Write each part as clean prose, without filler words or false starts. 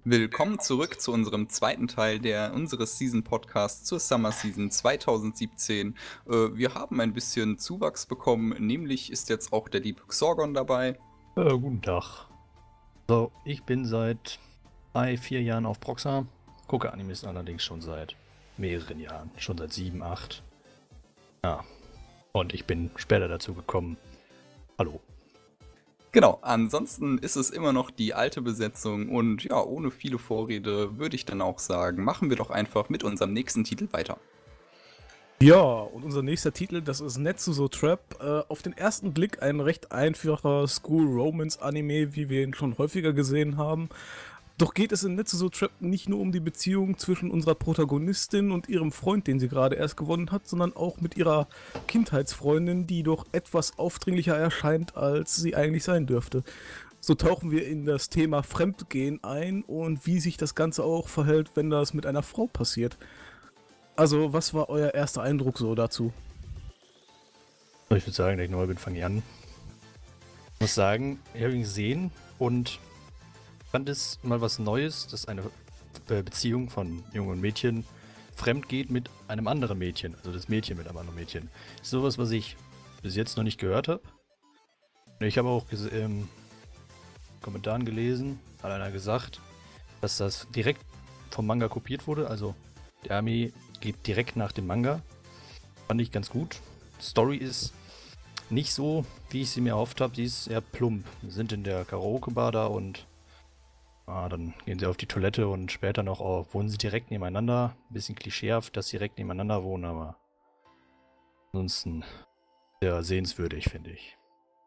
Willkommen zurück zu unserem zweiten Teil unseres Season-Podcasts zur Summer Season 2017. Wir haben ein bisschen Zuwachs bekommen, nämlich ist jetzt auch der liebe Xorgon dabei. Guten Tag. So, ich bin seit 3-4 Jahren auf Proxa, gucke Animes allerdings schon seit mehreren Jahren, schon seit 7, 8. Ja, und ich bin später dazu gekommen. Hallo. Genau, ansonsten ist es immer noch die alte Besetzung und ja, ohne viele Vorrede würde ich dann auch sagen, machen wir doch einfach mit unserem nächsten Titel weiter. Ja, und unser nächster Titel, das ist Netsuzo Trap. Auf den ersten Blick ein recht einfacher School-Romance-Anime, wie wir ihn schon häufiger gesehen haben. Doch geht es in Netsuzo Trap nicht nur um die Beziehung zwischen unserer Protagonistin und ihrem Freund, den sie gerade erst gewonnen hat, sondern auch mit ihrer Kindheitsfreundin, die doch etwas aufdringlicher erscheint, als sie eigentlich sein dürfte. So tauchen wir in das Thema Fremdgehen ein und wie sich das Ganze auch verhält, wenn das mit einer Frau passiert. Also, was war euer erster Eindruck so dazu? Ich würde sagen, da ich neu bin, fange ich an. Ich muss sagen, ich habe ihn gesehen und fand es mal was Neues, dass eine Beziehung von jungen Mädchen fremd geht mit einem anderen Mädchen. Also das Mädchen mit einem anderen Mädchen. Das ist sowas, was ich bis jetzt noch nicht gehört habe. Ich habe auch Kommentaren gelesen, hat einer gesagt, dass das direkt vom Manga kopiert wurde. Also der Anime geht direkt nach dem Manga. Fand ich ganz gut. Story ist nicht so, wie ich sie mir erhofft habe. Sie ist eher plump. Wir sind in der Karaoke-Bar da und dann gehen sie auf die Toilette und später noch wohnen sie direkt nebeneinander. Ein bisschen klischeehaft, dass sie direkt nebeneinander wohnen, aber ansonsten sehr sehenswürdig, finde ich.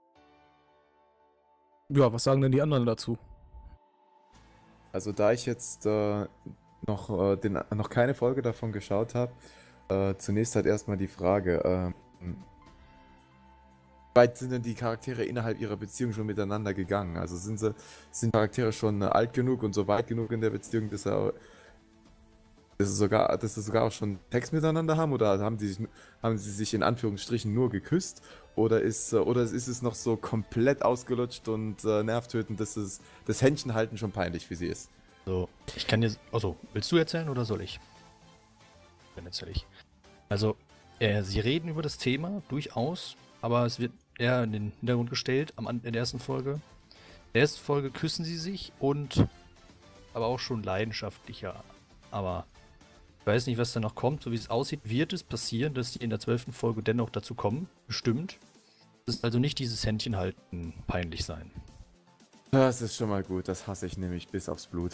Ja, was sagen denn die anderen dazu? Also da ich jetzt noch keine Folge davon geschaut habe, zunächst halt erstmal die Frage, wie weit sind denn die Charaktere innerhalb ihrer Beziehung schon miteinander gegangen? Also sind Charaktere schon alt genug und so weit genug in der Beziehung, dass sie sogar auch schon Sex miteinander haben? Oder haben sie sich in Anführungsstrichen nur geküsst? Oder ist es noch so komplett ausgelutscht und nervtötend, dass das Händchenhalten schon peinlich für sie ist? So, ich kann dir. Also, willst du erzählen oder soll ich? Dann erzähle ich. Also, sie reden über das Thema durchaus, aber es wird eher in den Hintergrund gestellt in der ersten Folge. In der ersten Folge küssen sie sich und aber auch schon leidenschaftlicher. Aber ich weiß nicht, was da noch kommt. So wie es aussieht, wird es passieren, dass die in der 12. Folge dennoch dazu kommen. Bestimmt. Es ist also nicht dieses Händchenhalten peinlich sein. Das ist schon mal gut, das hasse ich nämlich bis aufs Blut.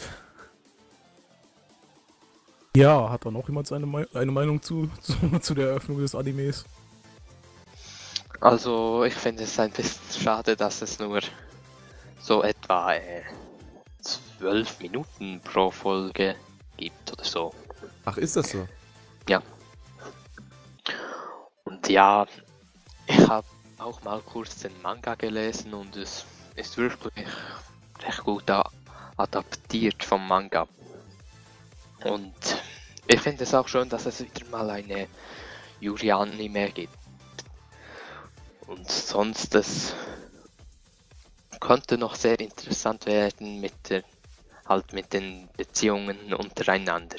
Ja, hat da noch jemand eine Meinung zu der Eröffnung des Animes? Also, ich finde es ein bisschen schade, dass es nur so etwa 12 Minuten pro Folge gibt oder so. Ach, ist das so? Ja. Und ja, ich habe auch mal kurz den Manga gelesen und es ist wirklich recht gut adaptiert vom Manga. Und ich finde es auch schön, dass es wieder mal eine Yuri-Anime gibt. Und sonst, es könnte noch sehr interessant werden mit den Beziehungen untereinander.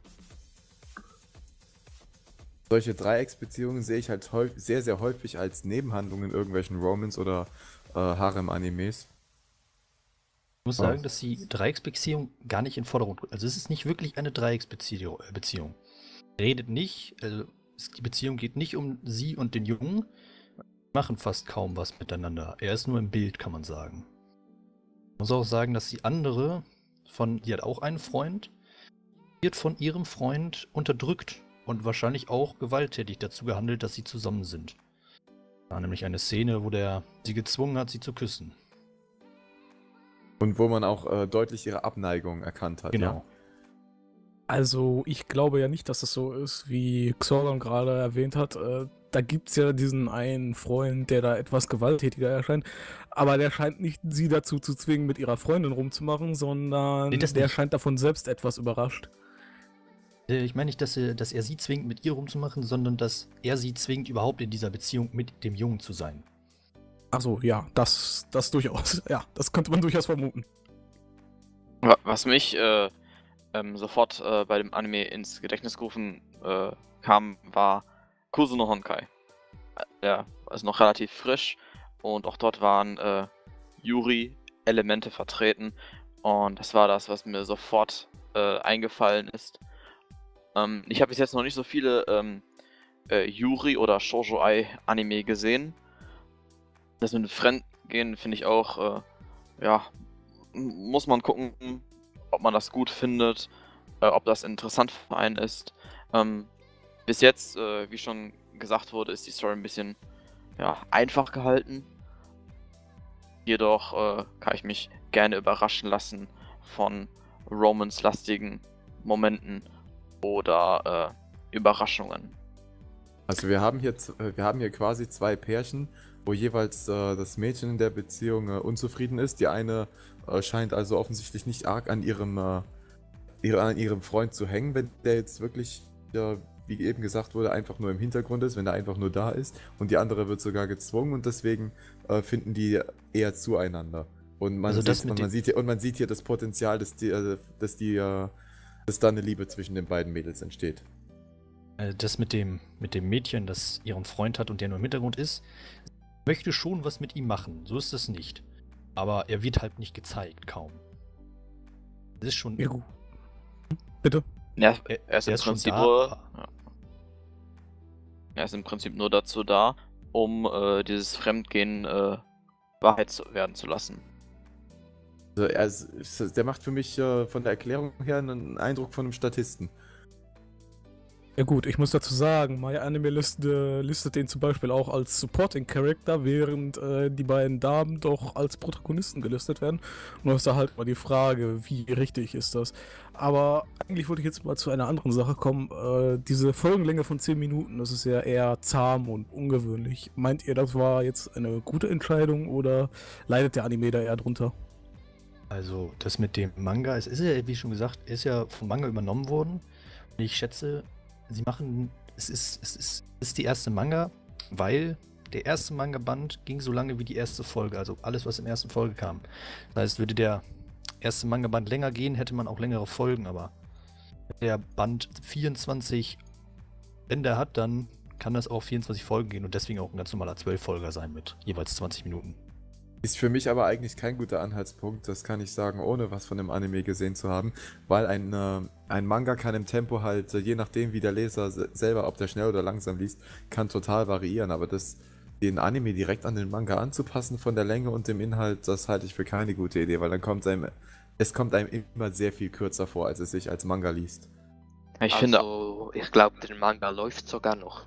Solche Dreiecksbeziehungen sehe ich halt sehr, sehr häufig als Nebenhandlung in irgendwelchen Romance- oder Harem-Animes. Ich muss sagen, dass die Dreiecksbeziehung gar nicht in Vordergrund rückt. Also es ist nicht wirklich eine Dreiecksbeziehung. Redet nicht, also die Beziehung geht nicht um sie und den Jungen. Die machen fast kaum was miteinander. Er ist nur im Bild, kann man sagen. Ich muss auch sagen, dass die andere die hat auch einen Freund, wird von ihrem Freund unterdrückt und wahrscheinlich auch gewalttätig dazu gehandelt, dass sie zusammen sind. Da war nämlich eine Szene, wo der sie gezwungen hat, sie zu küssen. Und wo man auch deutlich ihre Abneigung erkannt hat. Genau. Ja? Also, ich glaube ja nicht, dass es so ist, wie Xorgon gerade erwähnt hat. Da gibt es ja diesen einen Freund, der da etwas gewalttätiger erscheint. Aber der scheint nicht sie dazu zu zwingen, mit ihrer Freundin rumzumachen, sondern Nee, das der nicht. scheint davon selbst etwas überrascht. Ich meine nicht, dass er sie zwingt, mit ihr rumzumachen, sondern dass er sie zwingt, überhaupt in dieser Beziehung mit dem Jungen zu sein. Achso, ja, das durchaus. Ja, das könnte man durchaus vermuten. Was mich sofort bei dem Anime ins Gedächtnis gerufen kam, war Kusuno Honkai. Der ist noch relativ frisch und auch dort waren Yuri-Elemente vertreten und das war das, was mir sofort eingefallen ist. Ich habe bis jetzt noch nicht so viele Yuri- oder Shoujo-Ai-Anime gesehen. Das mit dem Fremdgehen finde ich auch, muss man gucken, ob man das gut findet, ob das interessant für einen ist. Bis jetzt, wie schon gesagt wurde, ist die Story ein bisschen einfach gehalten. Jedoch kann ich mich gerne überraschen lassen von Romance-lastigen Momenten oder Überraschungen. Also wir haben hier quasi zwei Pärchen, wo jeweils das Mädchen in der Beziehung unzufrieden ist. Die eine scheint also offensichtlich nicht arg an ihrem Freund zu hängen, wenn der jetzt wirklich, wie eben gesagt wurde, einfach nur im Hintergrund ist, wenn er einfach nur da ist. Und die andere wird sogar gezwungen und deswegen finden die eher zueinander. Und man sieht hier das Potenzial, dass da eine Liebe zwischen den beiden Mädels entsteht. Das mit dem Mädchen, das ihren Freund hat und der nur im Hintergrund ist, möchte schon was mit ihm machen. So ist es nicht. Aber er wird halt nicht gezeigt, kaum. Das ist schon. Ja, gut. Bitte? Ja, er ist im Prinzip nur dazu da, um dieses Fremdgehen Wahrheit werden zu lassen. Also der macht für mich von der Erklärung her einen Eindruck von einem Statisten. Ja gut, ich muss dazu sagen, My Anime listet den zum Beispiel auch als Supporting Character, während die beiden Damen doch als Protagonisten gelistet werden. Und da ist da halt mal die Frage, wie richtig ist das? Aber eigentlich wollte ich jetzt mal zu einer anderen Sache kommen. Diese Folgenlänge von 10 Minuten, das ist ja eher zahm und ungewöhnlich. Meint ihr, das war jetzt eine gute Entscheidung oder leidet der Anime da eher drunter? Also das mit dem Manga, es ist ja, wie schon gesagt, ist ja vom Manga übernommen worden. Und ich schätze, es ist die erste Manga, weil der erste Manga-Band ging so lange wie die erste Folge, also alles, was in der ersten Folge kam. Das heißt, würde der erste Manga-Band länger gehen, hätte man auch längere Folgen, aber wenn der Band 24 Bände hat, dann kann das auch 24 Folgen gehen und deswegen auch ein ganz normaler 12-Folger sein mit jeweils 20 Minuten. Ist für mich aber eigentlich kein guter Anhaltspunkt, das kann ich sagen, ohne was von dem Anime gesehen zu haben, weil ein Manga kann im Tempo halt, je nachdem wie der Leser selber, ob der schnell oder langsam liest, kann total variieren, aber den Anime direkt an den Manga anzupassen von der Länge und dem Inhalt, das halte ich für keine gute Idee, weil dann kommt einem immer sehr viel kürzer vor, als es sich als Manga liest. Ich glaube, der Manga läuft sogar noch.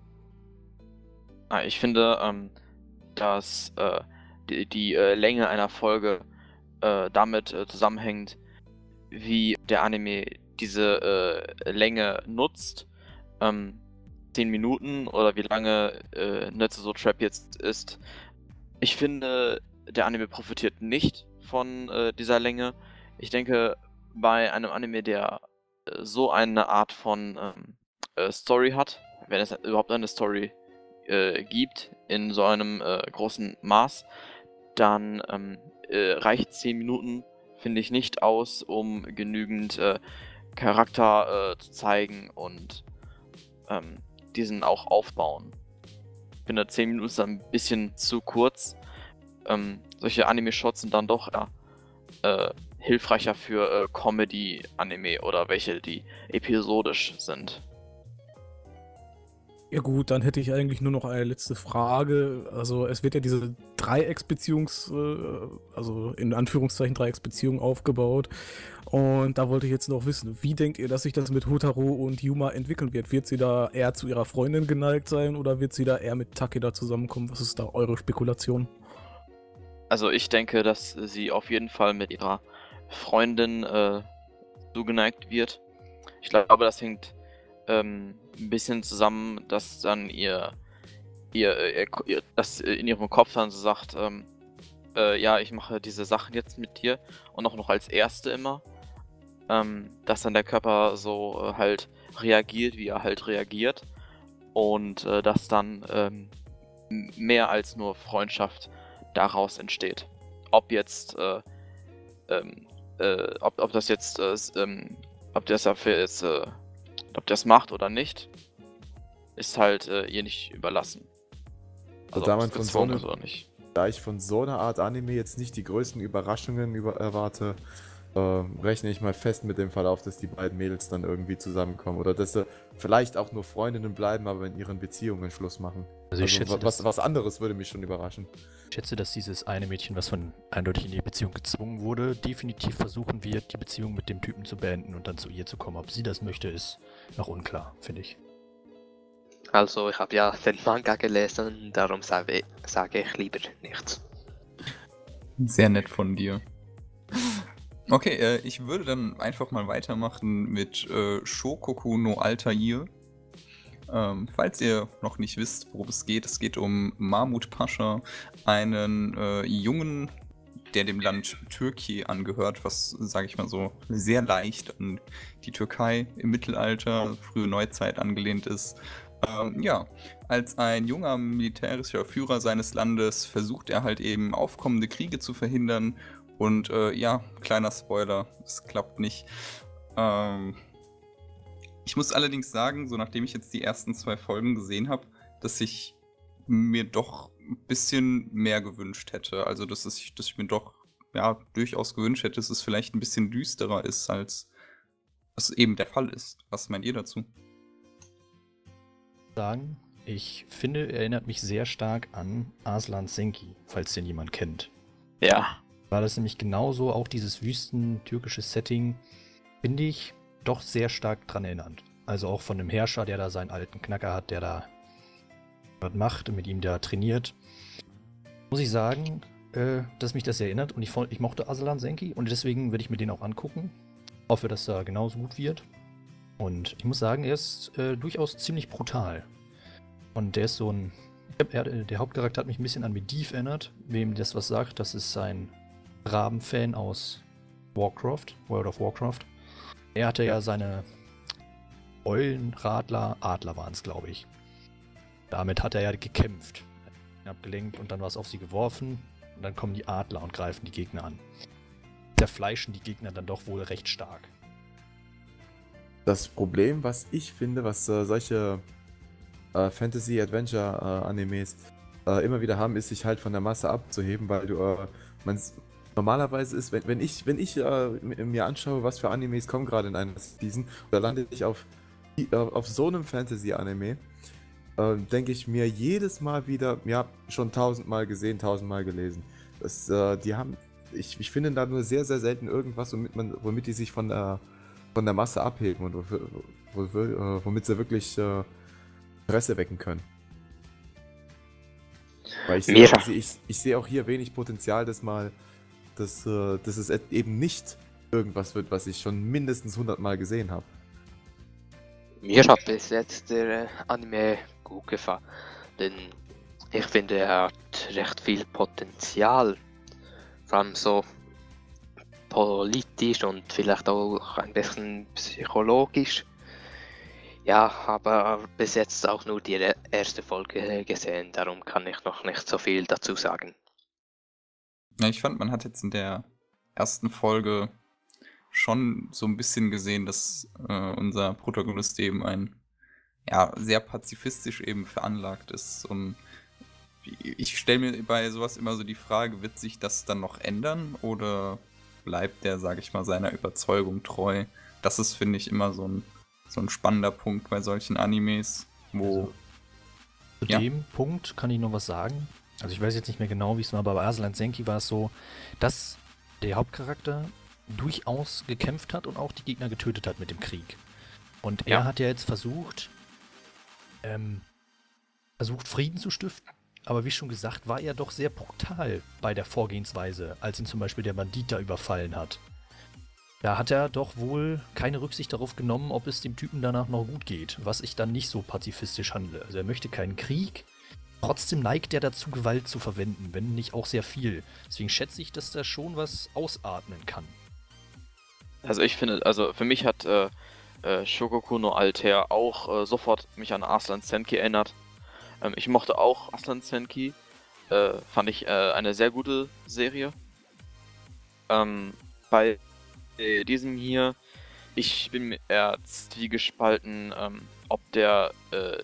Ich finde, dass die Länge einer Folge damit zusammenhängt, wie der Anime diese Länge nutzt. 10 Minuten oder wie lange Netsuzo Trap jetzt ist. Ich finde, der Anime profitiert nicht von dieser Länge. Ich denke, bei einem Anime, der so eine Art von Story hat, wenn es überhaupt eine Story gibt, in so einem großen Maß, dann reicht 10 Minuten, finde ich, nicht aus, um genügend Charakter zu zeigen und diesen auch aufbauen. Ich finde, 10 Minuten ist ein bisschen zu kurz. Solche Anime-Shots sind dann doch hilfreicher für Comedy-Anime oder welche, die episodisch sind. Ja gut, dann hätte ich eigentlich nur noch eine letzte Frage. Also es wird ja diese also in Anführungszeichen Dreiecksbeziehung aufgebaut. Und da wollte ich jetzt noch wissen, wie denkt ihr, dass sich das mit Hotaru und Yuma entwickeln wird? Wird sie da eher zu ihrer Freundin geneigt sein oder wird sie da eher mit Takeda zusammenkommen? Was ist da eure Spekulation? Also ich denke, dass sie auf jeden Fall mit ihrer Freundin zugeneigt wird. Ich glaube, das hängt ein bisschen zusammen, dass dann das in ihrem Kopf dann so sagt, ja, ich mache diese Sachen jetzt mit dir und auch noch als Erste immer, dass dann der Körper so halt reagiert, wie er halt reagiert und dass dann mehr als nur Freundschaft daraus entsteht. Ob jetzt ob das jetzt, ob der es dafür jetzt, ob der es macht oder nicht, ist halt ihr nicht überlassen. Also da ob man es von gezwungen so ist oder nicht. Da ich von so einer Art Anime jetzt nicht die größten Überraschungen erwarte, rechne ich mal fest mit dem Verlauf, dass die beiden Mädels dann irgendwie zusammenkommen. Oder dass sie vielleicht auch nur Freundinnen bleiben, aber in ihren Beziehungen Schluss machen. Also ich schätze, was anderes würde mich schon überraschen. Ich schätze, dass dieses eine Mädchen, was von eindeutig in die Beziehung gezwungen wurde, definitiv versuchen wird, die Beziehung mit dem Typen zu beenden und dann zu ihr zu kommen. Ob sie das möchte, ist noch unklar, finde ich. Also, ich habe ja den Manga gelesen, darum sage ich lieber nichts. Sehr nett von dir. Okay, ich würde dann einfach mal weitermachen mit Shokoku no Altair. Falls ihr noch nicht wisst, worum es geht um Mahmud Pascha, einen Jungen, der dem Land Türkei angehört, was, sage ich mal so, sehr leicht an die Türkei im Mittelalter, frühe Neuzeit angelehnt ist. Ja, als ein junger militärischer Führer seines Landes versucht er halt eben aufkommende Kriege zu verhindern. Und ja, kleiner Spoiler, es klappt nicht. Ich muss allerdings sagen, so nachdem ich jetzt die ersten 2 Folgen gesehen habe, dass ich mir doch ein bisschen mehr gewünscht hätte. Also, dass ich mir doch ja, durchaus gewünscht hätte, dass es vielleicht ein bisschen düsterer ist, als was eben der Fall ist. Was meint ihr dazu? Sagen, ich finde, er erinnert mich sehr stark an Arslan Senki, falls den jemand kennt. Ja. War das nämlich genauso, auch dieses wüsten-türkische Setting, finde ich doch sehr stark dran erinnernd. Also auch von dem Herrscher, der da seinen alten Knacker hat, der da was macht und mit ihm da trainiert. Muss ich sagen, dass mich das erinnert und ich mochte Arslan Senki und deswegen werde ich mir den auch angucken. Hoffe, dass er genauso gut wird. Und ich muss sagen, er ist durchaus ziemlich brutal. Und der ist so ein... Der Hauptcharakter hat mich ein bisschen an Medivh erinnert. Wem das was sagt, das ist ein Raben-Fan aus Warcraft, World of Warcraft. Er hatte ja seine Eulen, Adler waren es, glaube ich. Damit hat er ja gekämpft. Er hat abgelenkt und dann war es auf sie geworfen. Und dann kommen die Adler und greifen die Gegner an. Zerfleischen die Gegner dann doch wohl recht stark. Das Problem, was ich finde, was solche Fantasy-Adventure-Animes immer wieder haben, ist, sich halt von der Masse abzuheben, weil du normalerweise ist, wenn ich mir anschaue, was für Animes kommen gerade in einer Season, da lande ich auf so einem Fantasy-Anime, denke ich mir jedes Mal wieder, ja, schon 1000-mal gesehen, 1000-mal gelesen. Ich finde da nur sehr, sehr selten irgendwas, womit die sich von der Masse abheben und womit sie wirklich Interesse wecken können. Weil ich sehe auch hier wenig Potenzial, dass es eben nicht irgendwas wird, was ich schon mindestens 100-mal gesehen habe. Mir hat bis jetzt der Anime gut gefallen, denn ich finde, er hat recht viel Potenzial. Vor allem so politisch und vielleicht auch ein bisschen psychologisch. Ja, aber bis jetzt auch nur die erste Folge gesehen, darum kann ich noch nicht so viel dazu sagen. Ja, ich fand, man hat jetzt in der ersten Folge schon so ein bisschen gesehen, dass unser Protagonist eben sehr pazifistisch eben veranlagt ist. Und ich stelle mir bei sowas immer so die Frage, wird sich das dann noch ändern oder bleibt der, sage ich mal, seiner Überzeugung treu? Das ist, finde ich, immer so ein spannender Punkt bei solchen Animes, wo... Zu dem Punkt kann ich noch was sagen. Also ich weiß jetzt nicht mehr genau, wie es war, aber bei Arslan Senki war es so, dass der Hauptcharakter durchaus gekämpft hat und auch die Gegner getötet hat mit dem Krieg. Und er hat ja jetzt versucht Frieden zu stiften. Aber wie schon gesagt, war er doch sehr brutal bei der Vorgehensweise, als ihn zum Beispiel der Bandit da überfallen hat. Da hat er doch wohl keine Rücksicht darauf genommen, ob es dem Typen danach noch gut geht, was ich dann nicht so pazifistisch handle. Also er möchte keinen Krieg, trotzdem neigt er dazu, Gewalt zu verwenden, wenn nicht auch sehr viel. Deswegen schätze ich, dass da schon was ausatmen kann. Also ich finde, also für mich hat Shogoku no Altair auch sofort mich an Arslan Senki erinnert. Ich mochte auch Arslan Senki, fand ich eine sehr gute Serie. Bei diesem hier, ich bin mir eher zwiegespalten, ob der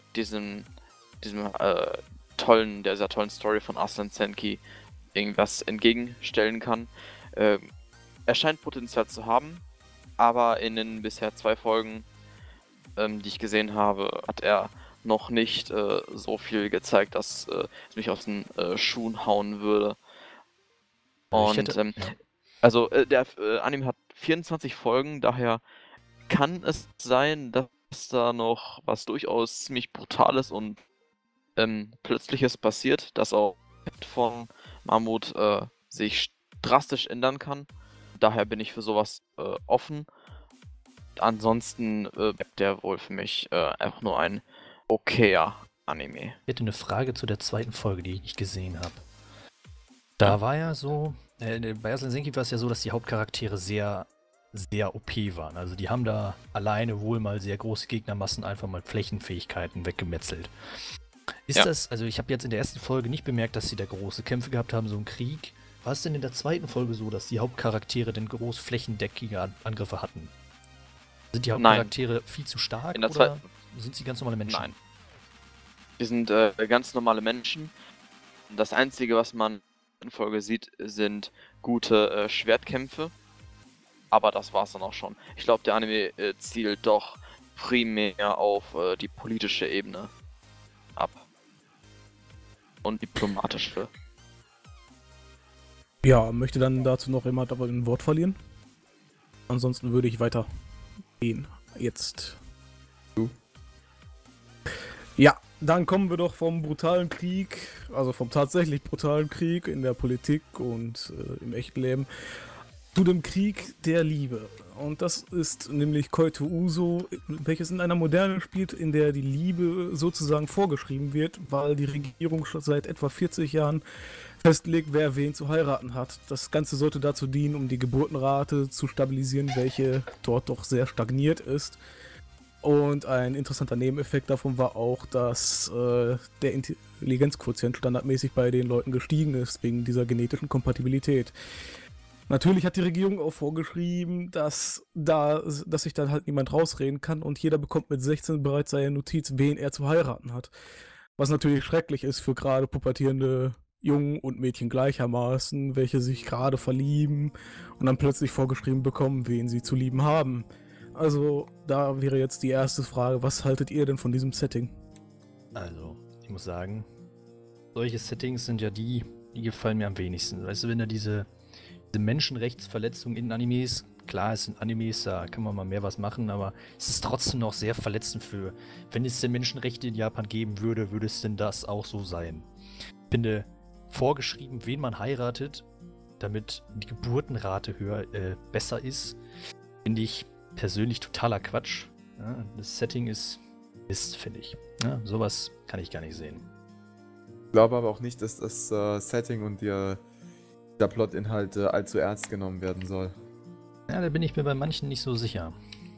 dieser tollen Story von Arslan Senki irgendwas entgegenstellen kann. Er scheint Potenzial zu haben, aber in den bisher 2 Folgen, die ich gesehen habe, hat er noch nicht so viel gezeigt, dass es mich aus den Schuhen hauen würde. Und also der Anime hat 24 Folgen, daher kann es sein, dass da noch was durchaus ziemlich Brutales und Plötzliches passiert, dass auch von Mammut sich drastisch ändern kann. Daher bin ich für sowas offen. Ansonsten bleibt der wohl für mich einfach nur ein okayer Anime. Ich hätte eine Frage zu der 2. Folge, die ich nicht gesehen habe. Da war ja so, bei Arslan Senki war es ja so, dass die Hauptcharaktere sehr, sehr OP waren. Also die haben da alleine wohl mal sehr große Gegnermassen einfach mal Flächenfähigkeiten weggemetzelt. Ist das, also ich habe jetzt in der ersten Folge nicht bemerkt, dass sie da große Kämpfe gehabt haben, so einen Krieg. War es denn in der 2. Folge so, dass die Hauptcharaktere denn groß flächendeckige Angriffe hatten? Sind die Hauptcharaktere viel zu stark in der oder sind sie ganz normale Menschen? Nein. Die sind ganz normale Menschen. Das Einzige, was man in Folge sieht, sind gute Schwertkämpfe. Aber das war's dann auch schon. Ich glaube, der Anime zielt doch primär auf die politische Ebene ab. Und diplomatische. Ja, möchte dann dazu noch jemand aber ein Wort verlieren? Ansonsten würde ich weiter gehen. Jetzt. Du? Ja, dann kommen wir doch vom brutalen Krieg, also vom tatsächlich brutalen Krieg in der Politik und im echten Leben, zu dem Krieg der Liebe. Und das ist nämlich Koito Uso, welches in einer Moderne spielt, in der die Liebe sozusagen vorgeschrieben wird, weil die Regierung schon seit etwa 40 Jahren festlegt, wer wen zu heiraten hat. Das Ganze sollte dazu dienen, um die Geburtenrate zu stabilisieren, welche dort doch sehr stagniert ist. Und ein interessanter Nebeneffekt davon war auch, dass der Intelligenzquotient standardmäßig bei den Leuten gestiegen ist, wegen dieser genetischen Kompatibilität. Natürlich hat die Regierung auch vorgeschrieben, dass sich dann halt niemand rausreden kann und jeder bekommt mit 16 bereits seine Notiz, wen er zu heiraten hat. Was natürlich schrecklich ist für gerade pubertierende Jungen und Mädchen gleichermaßen, welche sich gerade verlieben und dann plötzlich vorgeschrieben bekommen, wen sie zu lieben haben. Also, da wäre jetzt die erste Frage, was haltet ihr denn von diesem Setting? Also, ich muss sagen, solche Settings sind ja die gefallen mir am wenigsten. Weißt du, wenn da diese Menschenrechtsverletzungen in Animes, klar, es sind Animes, da kann man mal mehr was machen, aber es ist trotzdem noch sehr verletzend für, wenn es denn Menschenrechte in Japan geben würde, würde es denn das auch so sein? Ich finde, vorgeschrieben, wen man heiratet, damit die Geburtenrate besser ist, finde ich persönlich totaler Quatsch. Ja, das Setting ist, finde ich. Ja, sowas kann ich gar nicht sehen. Ich glaube aber auch nicht, dass das Setting und der Plotinhalt allzu ernst genommen werden soll. Ja, da bin ich mir bei manchen nicht so sicher.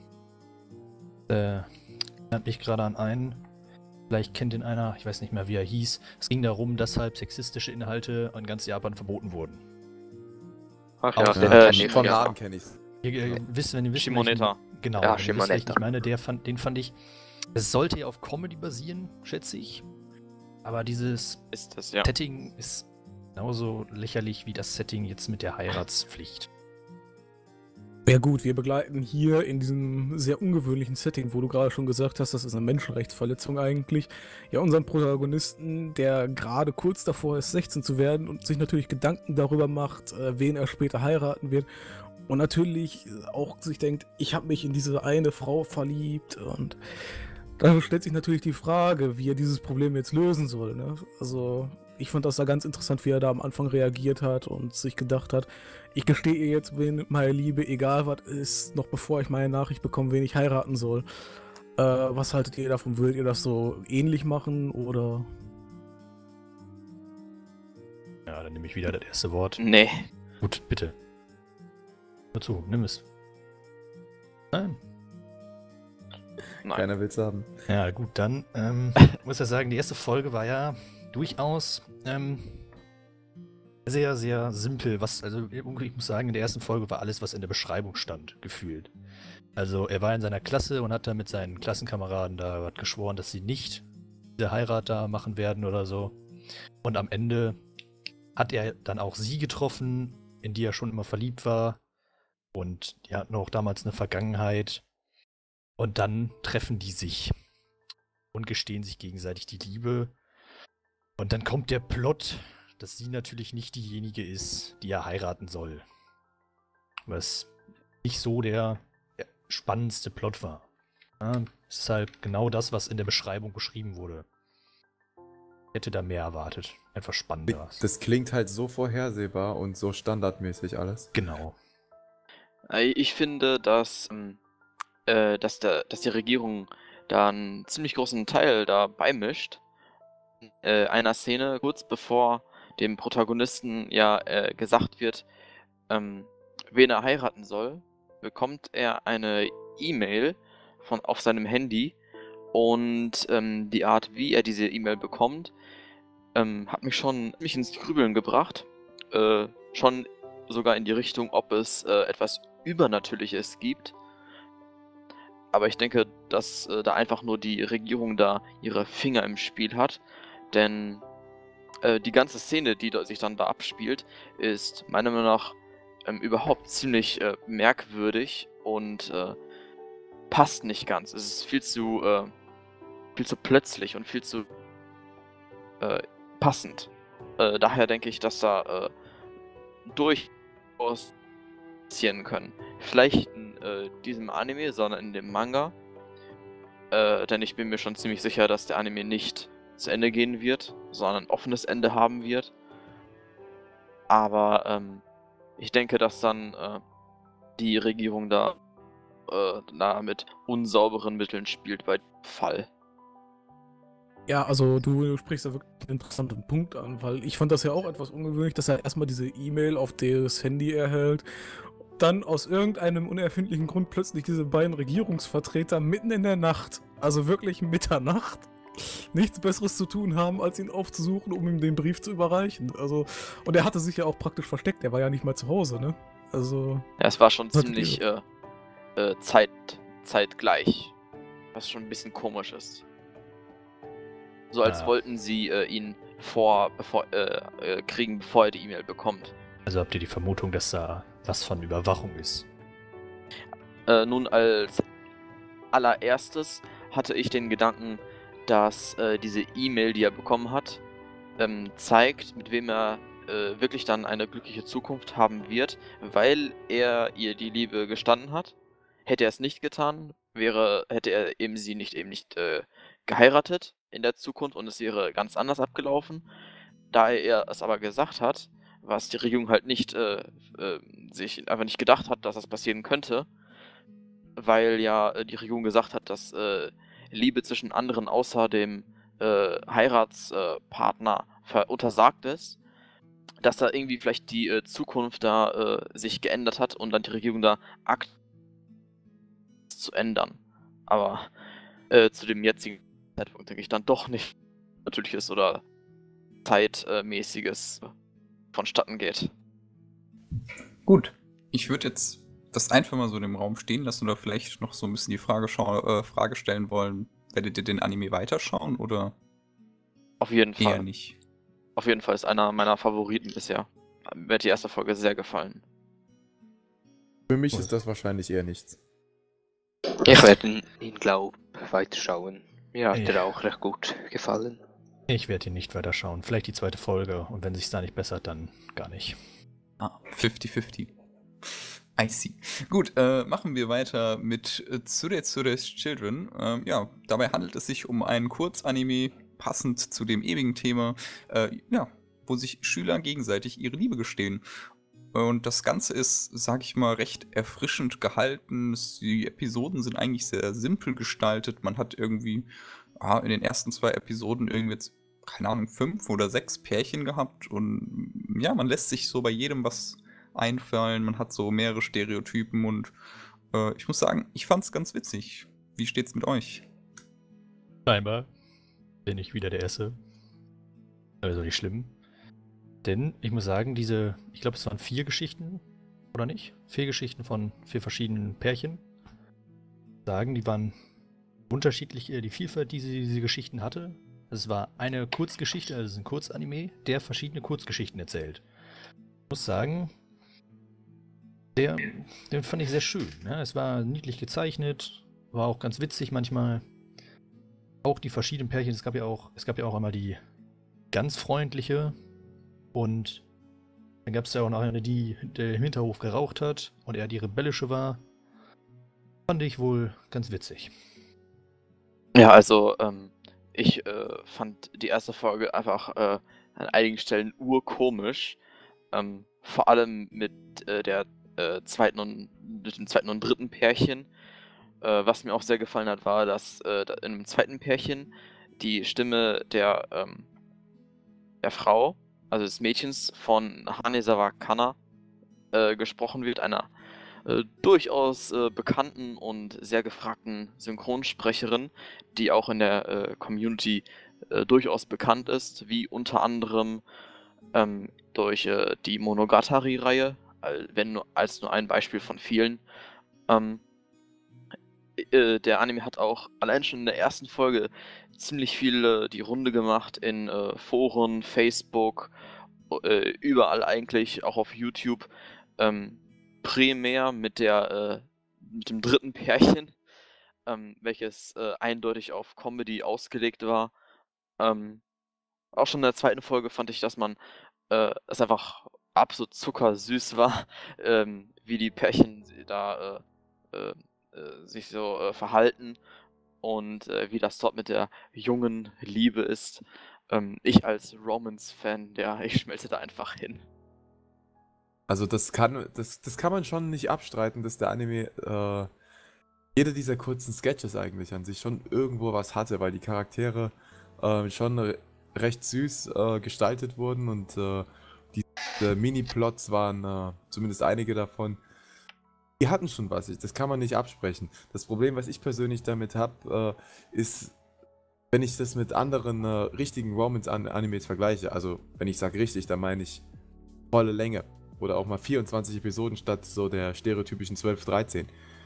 Erinnert mich gerade an einen, vielleicht kennt ihn einer, ich weiß nicht mehr, wie er hieß. Es ging darum, dass halt sexistische Inhalte in ganz Japan verboten wurden. Ach Auch, ja, von Namen kenne ich. Wenn ihr wisst, Shimoneta. Genau, Ja, wenn ihr wisst, welchen Shimoneta. ich meine, den fand ich, es sollte ja auf Comedy basieren, schätze ich. Aber dieses Ist das, ja. Setting ist genauso lächerlich wie das Setting jetzt mit der Heiratspflicht. Ja gut, wir begleiten hier in diesem sehr ungewöhnlichen Setting, wo du gerade schon gesagt hast, das ist eine Menschenrechtsverletzung eigentlich, ja unseren Protagonisten, der gerade kurz davor ist, 16 zu werden und sich natürlich Gedanken darüber macht, wen er später heiraten wird und natürlich auch sich denkt, ich habe mich in diese eine Frau verliebt und da stellt sich natürlich die Frage, wie er dieses Problem jetzt lösen soll, ne? Also ich fand das da ganz interessant, wie er da am Anfang reagiert hat und sich gedacht hat, ich gestehe ihr jetzt, wen meine Liebe, egal was ist, noch bevor ich meine Nachricht bekomme, wen ich heiraten soll. Was haltet ihr davon? Würdet ihr das so ähnlich machen oder? Ja, dann nehme ich wieder das erste Wort. Nee. Gut, bitte. Hör zu, nimm es. Nein. Nein. Keiner will's haben. Ja, gut, dann muss ich sagen, die erste Folge war ja durchaus sehr, sehr simpel. Ich muss sagen, in der ersten Folge war alles, was in der Beschreibung stand, gefühlt. Also er war in seiner Klasse und hat da mit seinen Klassenkameraden da was geschworen, dass sie nicht diese Heirat da machen werden oder so. Und am Ende hat er dann auch sie getroffen, in die er schon immer verliebt war. Und die hatten auch damals eine Vergangenheit. Und dann treffen die sich und gestehen sich gegenseitig die Liebe. Und dann kommt der Plot, dass sie natürlich nicht diejenige ist, die er heiraten soll. Was nicht so der spannendste Plot war. Ja, es ist halt genau das, was in der Beschreibung beschrieben wurde. Ich hätte da mehr erwartet. Einfach spannender. Das klingt halt so vorhersehbar und so standardmäßig alles. Genau. Ich finde, dass die Regierung da einen ziemlich großen Teil da beimischt. Einer Szene, kurz bevor dem Protagonisten ja gesagt wird, wen er heiraten soll, bekommt er eine E-Mail auf seinem Handy und die Art, wie er diese E-Mail bekommt, hat mich schon ziemlich ins Grübeln gebracht. Schon sogar in die Richtung, ob es etwas Übernatürliches gibt. Aber ich denke, dass da einfach nur die Regierung da ihre Finger im Spiel hat. Denn die ganze Szene, die sich dann da abspielt, ist meiner Meinung nach überhaupt ziemlich merkwürdig und passt nicht ganz. Es ist viel zu plötzlich und viel zu passend. Daher denke ich, dass da durchaus passieren können. Vielleicht in diesem Anime, sondern in dem Manga. Denn ich bin mir schon ziemlich sicher, dass der Anime nicht zu Ende gehen wird, sondern ein offenes Ende haben wird. Aber ich denke, dass dann die Regierung da mit unsauberen Mitteln spielt bei dem Fall. Ja, also du sprichst da wirklich einen interessanten Punkt an, weil ich fand das ja auch etwas ungewöhnlich, dass er erstmal diese E-Mail auf das Handy erhält, dann aus irgendeinem unerfindlichen Grund plötzlich diese beiden Regierungsvertreter mitten in der Nacht, also wirklich Mitternacht, nichts Besseres zu tun haben, als ihn aufzusuchen, um ihm den Brief zu überreichen. Also, und er hatte sich ja auch praktisch versteckt, er war ja nicht mal zu Hause, ne? Also. Ja, es war schon ziemlich zeitgleich. Was schon ein bisschen komisch ist. So als wollten sie ihn kriegen, bevor er die E-Mail bekommt. Also habt ihr die Vermutung, dass da was von Überwachung ist? Nun, als allererstes hatte ich den Gedanken, dass diese E-Mail, die er bekommen hat, zeigt, mit wem er wirklich dann eine glückliche Zukunft haben wird, weil er ihr die Liebe gestanden hat. Hätte er es nicht getan, hätte er sie nicht geheiratet in der Zukunft und es wäre ganz anders abgelaufen. Da er es aber gesagt hat, was die Regierung halt nicht sich einfach nicht gedacht hat, dass das passieren könnte, weil ja die Regierung gesagt hat, dass Liebe zwischen anderen außer dem Heiratspartner untersagt ist, dass da irgendwie vielleicht die Zukunft da sich geändert hat und dann die Regierung da aktiv zu ändern. Aber zu dem jetzigen Zeitpunkt denke ich dann doch nicht natürliches oder zeitmäßiges vonstatten geht. Gut, ich würde jetzt das einfach mal so in dem Raum stehen lassen oder vielleicht noch so ein bisschen die Frage stellen wollen, werdet ihr den Anime weiterschauen oder auf jeden Fall. Eher nicht? Auf jeden Fall ist einer meiner Favoriten bisher. Mir hat die erste Folge sehr gefallen. Für mich ist das wahrscheinlich eher nichts. Ich werde ihn, glaube ich, weiterschauen. Mir hat er auch recht gut gefallen. Ich werde ihn nicht weiterschauen. Vielleicht die zweite Folge und wenn sich's da nicht bessert, dann gar nicht. 50-50. I see. Gut, machen wir weiter mit Tsuretsure's Children. Ja, dabei handelt es sich um einen Kurzanime, passend zu dem ewigen Thema, wo sich Schüler gegenseitig ihre Liebe gestehen. Und das Ganze ist, sag ich mal, recht erfrischend gehalten. Die Episoden sind eigentlich sehr simpel gestaltet. Man hat irgendwie in den ersten 2 Episoden irgendwie jetzt, keine Ahnung, 5 oder 6 Pärchen gehabt. Und ja, man lässt sich so bei jedem was einfallen. Man hat so mehrere Stereotypen und ich muss sagen, ich fand's ganz witzig. Wie steht's mit euch? Scheinbar bin ich wieder der Erste. Also nicht schlimm. Denn ich muss sagen, ich glaube, es waren 4 Geschichten, oder nicht? 4 Geschichten von 4 verschiedenen Pärchen. Die waren unterschiedlich, die Vielfalt, die diese Geschichten hatte. Es war eine Kurzgeschichte, also es ist ein Kurzanime, der verschiedene Kurzgeschichten erzählt. Ich muss sagen, den fand ich sehr schön. Ne? Es war niedlich gezeichnet, war auch ganz witzig manchmal. Auch die verschiedenen Pärchen, es gab ja auch einmal die ganz freundliche und dann gab es ja auch noch eine, die im Hinterhof geraucht hat und er die rebellische war. Fand ich wohl ganz witzig. Ja, also ich fand die erste Folge einfach an einigen Stellen urkomisch. Vor allem mit dem zweiten und dritten Pärchen. Was mir auch sehr gefallen hat, war, dass in dem zweiten Pärchen die Stimme der Frau, also des Mädchens von Hanesawa Kana, gesprochen wird, einer durchaus bekannten und sehr gefragten Synchronsprecherin, die auch in der Community durchaus bekannt ist, wie unter anderem durch die Monogatari-Reihe, als nur ein Beispiel von vielen. Der Anime hat auch allein schon in der ersten Folge ziemlich viel die Runde gemacht in Foren, Facebook, überall eigentlich, auch auf YouTube. Primär mit dem dritten Pärchen, welches eindeutig auf Comedy ausgelegt war. Auch schon in der zweiten Folge fand ich, dass es einfach absolut zuckersüß war, wie die Pärchen da sich so verhalten und wie das dort mit der jungen Liebe ist. Ich als Romance-Fan, ich schmelze da einfach hin. Also das kann man schon nicht abstreiten, dass der Anime jeder dieser kurzen Sketches eigentlich an sich schon irgendwo was hatte, weil die Charaktere schon recht süß gestaltet wurden und diese Mini-Plots waren, zumindest einige davon, die hatten schon was, das kann man nicht absprechen. Das Problem, was ich persönlich damit habe, ist, wenn ich das mit anderen richtigen Romance-Animes vergleiche, also wenn ich sage richtig, dann meine ich volle Länge. Oder auch mal 24 Episoden statt so der stereotypischen 12, 13.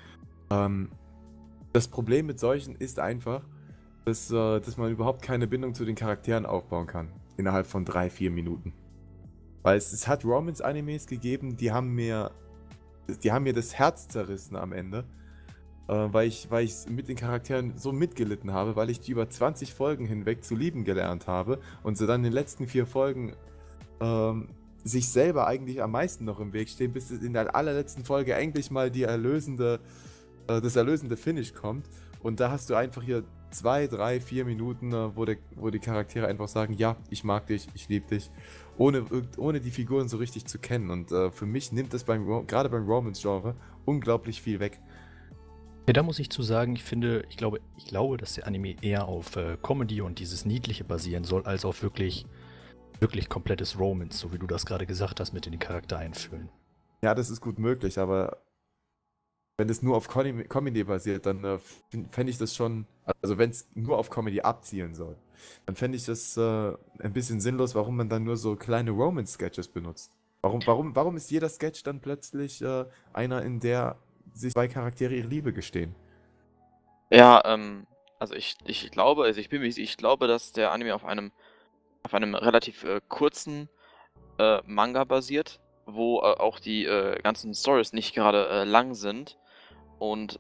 Das Problem mit solchen ist einfach, dass man überhaupt keine Bindung zu den Charakteren aufbauen kann. Innerhalb von 3-4 Minuten. Weil es hat Romance-Animes gegeben, die haben mir das Herz zerrissen am Ende. Weil ich mit den Charakteren so mitgelitten habe, weil ich die über 20 Folgen hinweg zu lieben gelernt habe und sie dann in den letzten 4 Folgen sich selber eigentlich am meisten noch im Weg stehen, bis in der allerletzten Folge endlich mal das erlösende Finish kommt. Und da hast du einfach hier 2, 3, 4 Minuten, wo die Charaktere einfach sagen, ja, ich mag dich, ich liebe dich, ohne die Figuren so richtig zu kennen. Und für mich nimmt das gerade beim Romance-Genre unglaublich viel weg. Ja, da muss ich zu sagen, ich glaube, dass der Anime eher auf Comedy und dieses Niedliche basieren soll, als auf wirklich komplettes Romance, so wie du das gerade gesagt hast, mit den Charakter einfühlen. Ja, das ist gut möglich, aber wenn es nur auf Comedy basiert, dann fände ich das schon, also wenn es nur auf Comedy abzielen soll, dann fände ich das ein bisschen sinnlos, warum man dann nur so kleine Romance-Sketches benutzt. Warum ist jeder Sketch dann plötzlich einer, in der sich 2 Charaktere ihre Liebe gestehen? Ja, also ich glaube, ich glaube, dass der Anime auf einem relativ kurzen Manga basiert, wo auch die ganzen Stories nicht gerade lang sind und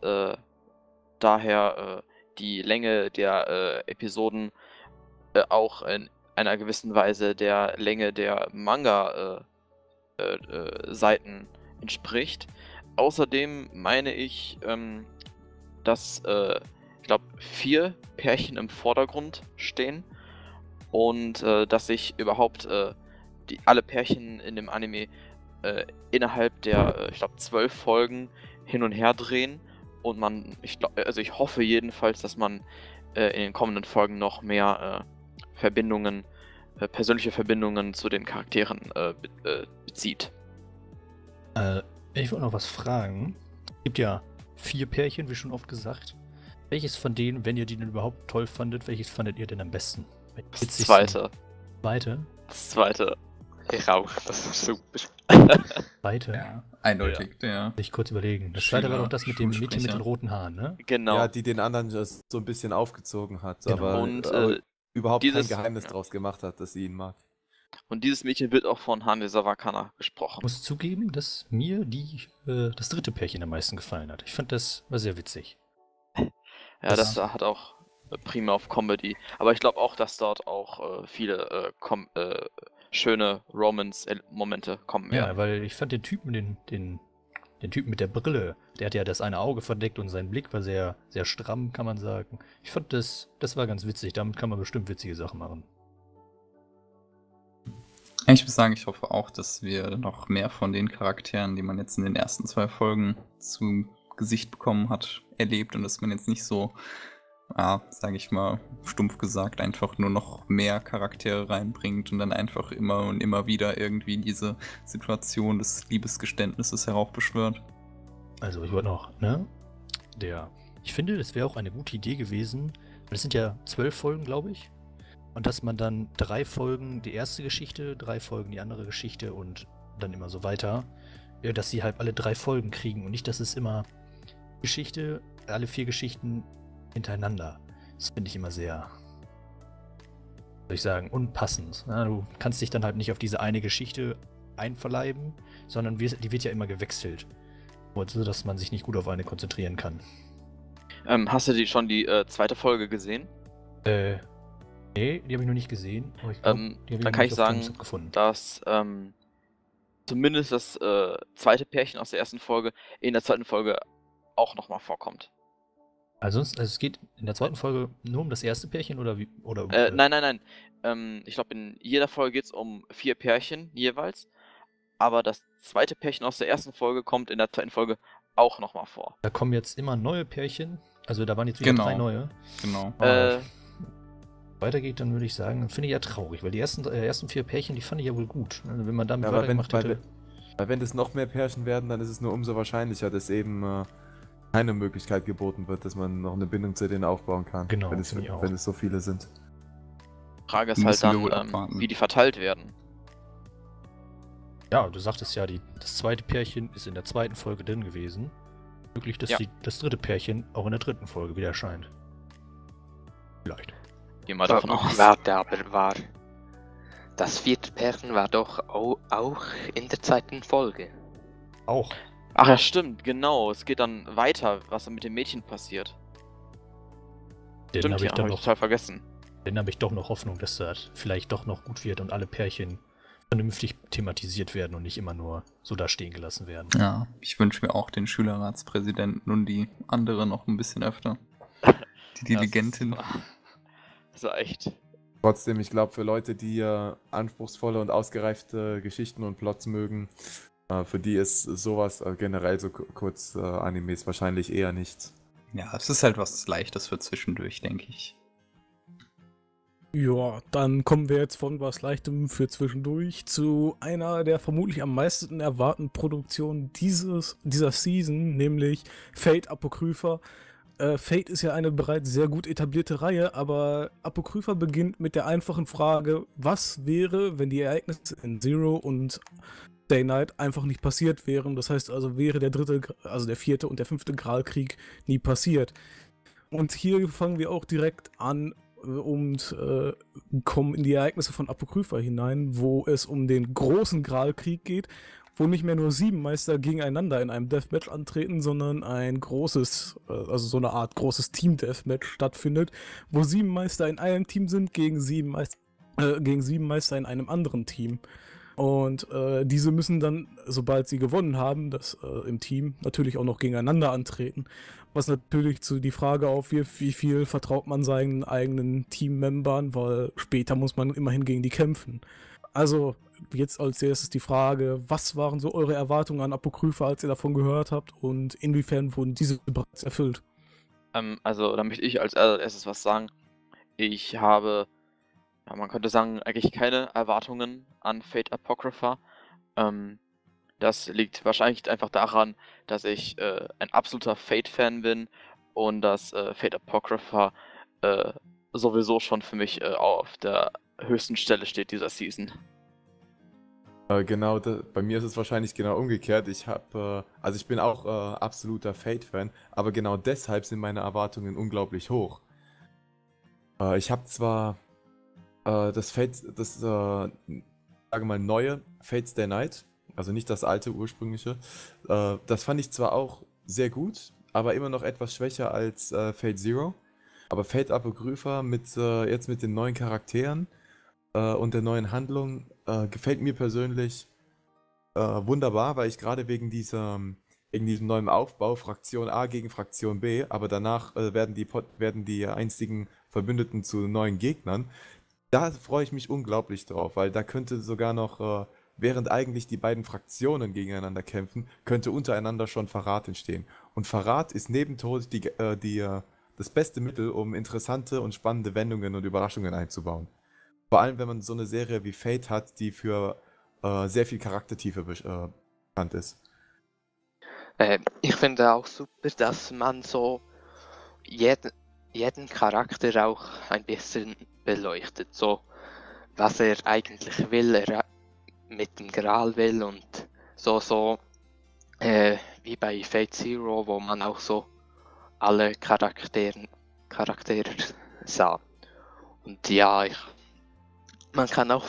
daher die Länge der Episoden auch in einer gewissen Weise der Länge der Manga Seiten entspricht. Außerdem meine ich, dass ich glaube 4 Pärchen im Vordergrund stehen. Und dass sich überhaupt alle Pärchen in dem Anime innerhalb der, ich glaube, 12 Folgen hin und her drehen. Und ich hoffe jedenfalls, dass man in den kommenden Folgen noch mehr persönliche Verbindungen zu den Charakteren bezieht. Ich wollte noch was fragen. Es gibt ja 4 Pärchen, wie schon oft gesagt. Welches von denen, wenn ihr die denn überhaupt toll fandet, welches fandet ihr denn am besten? Das zweite. Zweite? Das zweite. Ich auch, das ist super. Zweite. Ja, eindeutig, der. Sich kurz überlegen. Das zweite war Schüler, doch das mit dem Mädchen mit Schulsprecher. den roten Haaren, ne? Genau. Ja, die den anderen so ein bisschen aufgezogen hat, Genau. aber, Und, aber überhaupt kein dieses- Geheimnis ja. draus gemacht hat, dass sie ihn mag. Und dieses Mädchen wird auch von Hane Sawakana Ich gesprochen. muss zugeben, dass mir das dritte Pärchen am meisten gefallen hat. Ich fand, das war sehr witzig. Ja, Das- das hat auch prima auf Comedy. Aber ich glaube auch, dass dort auch viele schöne Romance-Momente kommen Ja, werden. weil ich fand den Typen, den Typen mit der Brille, der hat ja das eine Auge verdeckt und sein Blick war sehr, sehr stramm, kann man sagen. Ich fand, das war ganz witzig. Damit kann man bestimmt witzige Sachen machen. Ich muss sagen, ich hoffe auch, dass wir noch mehr von den Charakteren, die man jetzt in den ersten 2 Folgen zu Gesicht bekommen hat, erlebt und dass man jetzt nicht so, sage ich mal, stumpf gesagt, einfach nur noch mehr Charaktere reinbringt und dann einfach immer und immer wieder irgendwie diese Situation des Liebesgeständnisses heraufbeschwört. Also ich wollte noch, ne? Ich finde, das wäre auch eine gute Idee gewesen. Es sind ja 12 Folgen, glaube ich. Und dass man dann 3 Folgen die erste Geschichte, 3 Folgen die andere Geschichte und dann immer so weiter. Dass sie halt alle 3 Folgen kriegen und nicht, dass es immer alle 4 Geschichten hintereinander. Das finde ich immer sehr, soll ich sagen, unpassend. Ja, du kannst dich dann halt nicht auf diese eine Geschichte einverleiben, sondern die wird ja immer gewechselt. So dass man sich nicht gut auf eine konzentrieren kann. Hast du schon die zweite Folge gesehen? Nee, die habe ich noch nicht gesehen. Aber ich glaub, die hab Dann kann noch ich nicht auf sagen, Toonset gefunden. dass zumindest das zweite Pärchen aus der ersten Folge in der zweiten Folge auch nochmal vorkommt. Also es geht in der zweiten Folge nur um das erste Pärchen oder wie? Oder Nein. Ich glaube, in jeder Folge geht es um 4 Pärchen jeweils. Aber das zweite Pärchen aus der ersten Folge kommt in der zweiten Folge auch nochmal vor. Da kommen jetzt immer neue Pärchen. Also da waren jetzt wieder Genau. 3 neue. Genau. Weitergeht, dann würde ich sagen, finde ich ja traurig, weil die ersten 4 Pärchen, die fand ich ja wohl gut. Also wenn man damit Ja, aber weitergemacht hätte. weil wenn es noch mehr Pärchen werden, dann ist es nur umso wahrscheinlicher, dass eben keine Möglichkeit geboten wird, dass man noch eine Bindung zu denen aufbauen kann. Genau, wenn es finde ich auch. so viele sind. Frage ist Müssen halt wir wohl dann, abwarten. wie die verteilt werden. Ja, du sagtest ja, das zweite Pärchen ist in der zweiten Folge drin gewesen. Möglich, dass Ja. das dritte Pärchen auch in der dritten Folge wieder erscheint. Vielleicht. Geh mal davon aus. Warte, aber das 4. Pärchen war doch auch in der zweiten Folge. Auch. Ach ja, stimmt, genau. Es geht dann weiter, was dann mit dem Mädchen passiert. Den Stimmt, habe ja, ich dann hab ich noch. total vergessen. Dann habe ich doch noch Hoffnung, dass das vielleicht doch noch gut wird und alle Pärchen vernünftig thematisiert werden und nicht immer nur so da stehen gelassen werden. Ja, ich wünsche mir auch den Schülerratspräsidenten und die andere noch ein bisschen öfter. Die Diligentin. Das war echt. Trotzdem, ich glaube, für Leute, die anspruchsvolle und ausgereifte Geschichten und Plots mögen, für die ist sowas generell so Kurz-Animes wahrscheinlich eher nichts. Ja, es ist halt was Leichtes für zwischendurch, denke ich. Ja, dann kommen wir jetzt von was Leichtem für zwischendurch zu einer der vermutlich am meisten erwarteten Produktionen dieser Season, nämlich Fate Apokrypha. Fate ist ja eine bereits sehr gut etablierte Reihe, aber Apokrypha beginnt mit der einfachen Frage, was wäre, wenn die Ereignisse in Zero und Day Night einfach nicht passiert wären. Das heißt also, wäre der 4. und der 5. Gralkrieg nie passiert. Und hier fangen wir auch direkt an und kommen in die Ereignisse von Apokrypha hinein, wo es um den großen Gralkrieg geht, wo nicht mehr nur 7 Meister gegeneinander in einem Deathmatch antreten, sondern ein großes, also so eine Art großes Team-Deathmatch stattfindet, wo 7 Meister in einem Team sind gegen 7 Meister in einem anderen Team. Und diese müssen dann, sobald sie gewonnen haben, das im Team natürlich auch noch gegeneinander antreten. Was natürlich zu die Frage aufwirft, wie viel vertraut man seinen eigenen Teammembern, weil später muss man immerhin gegen die kämpfen. Also jetzt als erstes die Frage, was waren so eure Erwartungen an Apokrypha, als ihr davon gehört habt und inwiefern wurden diese bereits erfüllt? Also, da möchte ich als erstes was sagen. Ich habe, ja, man könnte sagen, eigentlich keine Erwartungen an Fate Apocrypha. Das liegt wahrscheinlich einfach daran, dass ich ein absoluter Fate-Fan bin und dass Fate Apocrypha sowieso schon für mich auf der höchsten Stelle steht dieser Season. Genau, bei mir ist es wahrscheinlich genau umgekehrt. Also ich bin auch absoluter Fate-Fan, aber genau deshalb sind meine Erwartungen unglaublich hoch. Ich habe zwar sage mal neue Fate Stay Night, also nicht das alte ursprüngliche, das fand ich zwar auch sehr gut, aber immer noch etwas schwächer als Fate Zero. Aber Fate Apokrypha jetzt mit den neuen Charakteren und der neuen Handlung gefällt mir persönlich wunderbar, weil ich gerade wegen diesem neuen Aufbau Fraktion A gegen Fraktion B, aber danach werden die einstigen Verbündeten zu neuen Gegnern. Da freue ich mich unglaublich drauf, weil da könnte sogar noch, während eigentlich die beiden Fraktionen gegeneinander kämpfen, könnte untereinander schon Verrat entstehen. Und Verrat ist neben Tod das beste Mittel, um interessante und spannende Wendungen und Überraschungen einzubauen. Vor allem, wenn man so eine Serie wie Fate hat, die für sehr viel Charaktertiefe bekannt ist. Ich finde auch super, dass man so jeden Charakter auch ein bisschen beleuchtet. So, was er eigentlich will, er mit dem Gral will und so wie bei Fate Zero, wo man auch so alle Charaktere sah. Und ja, man kann auch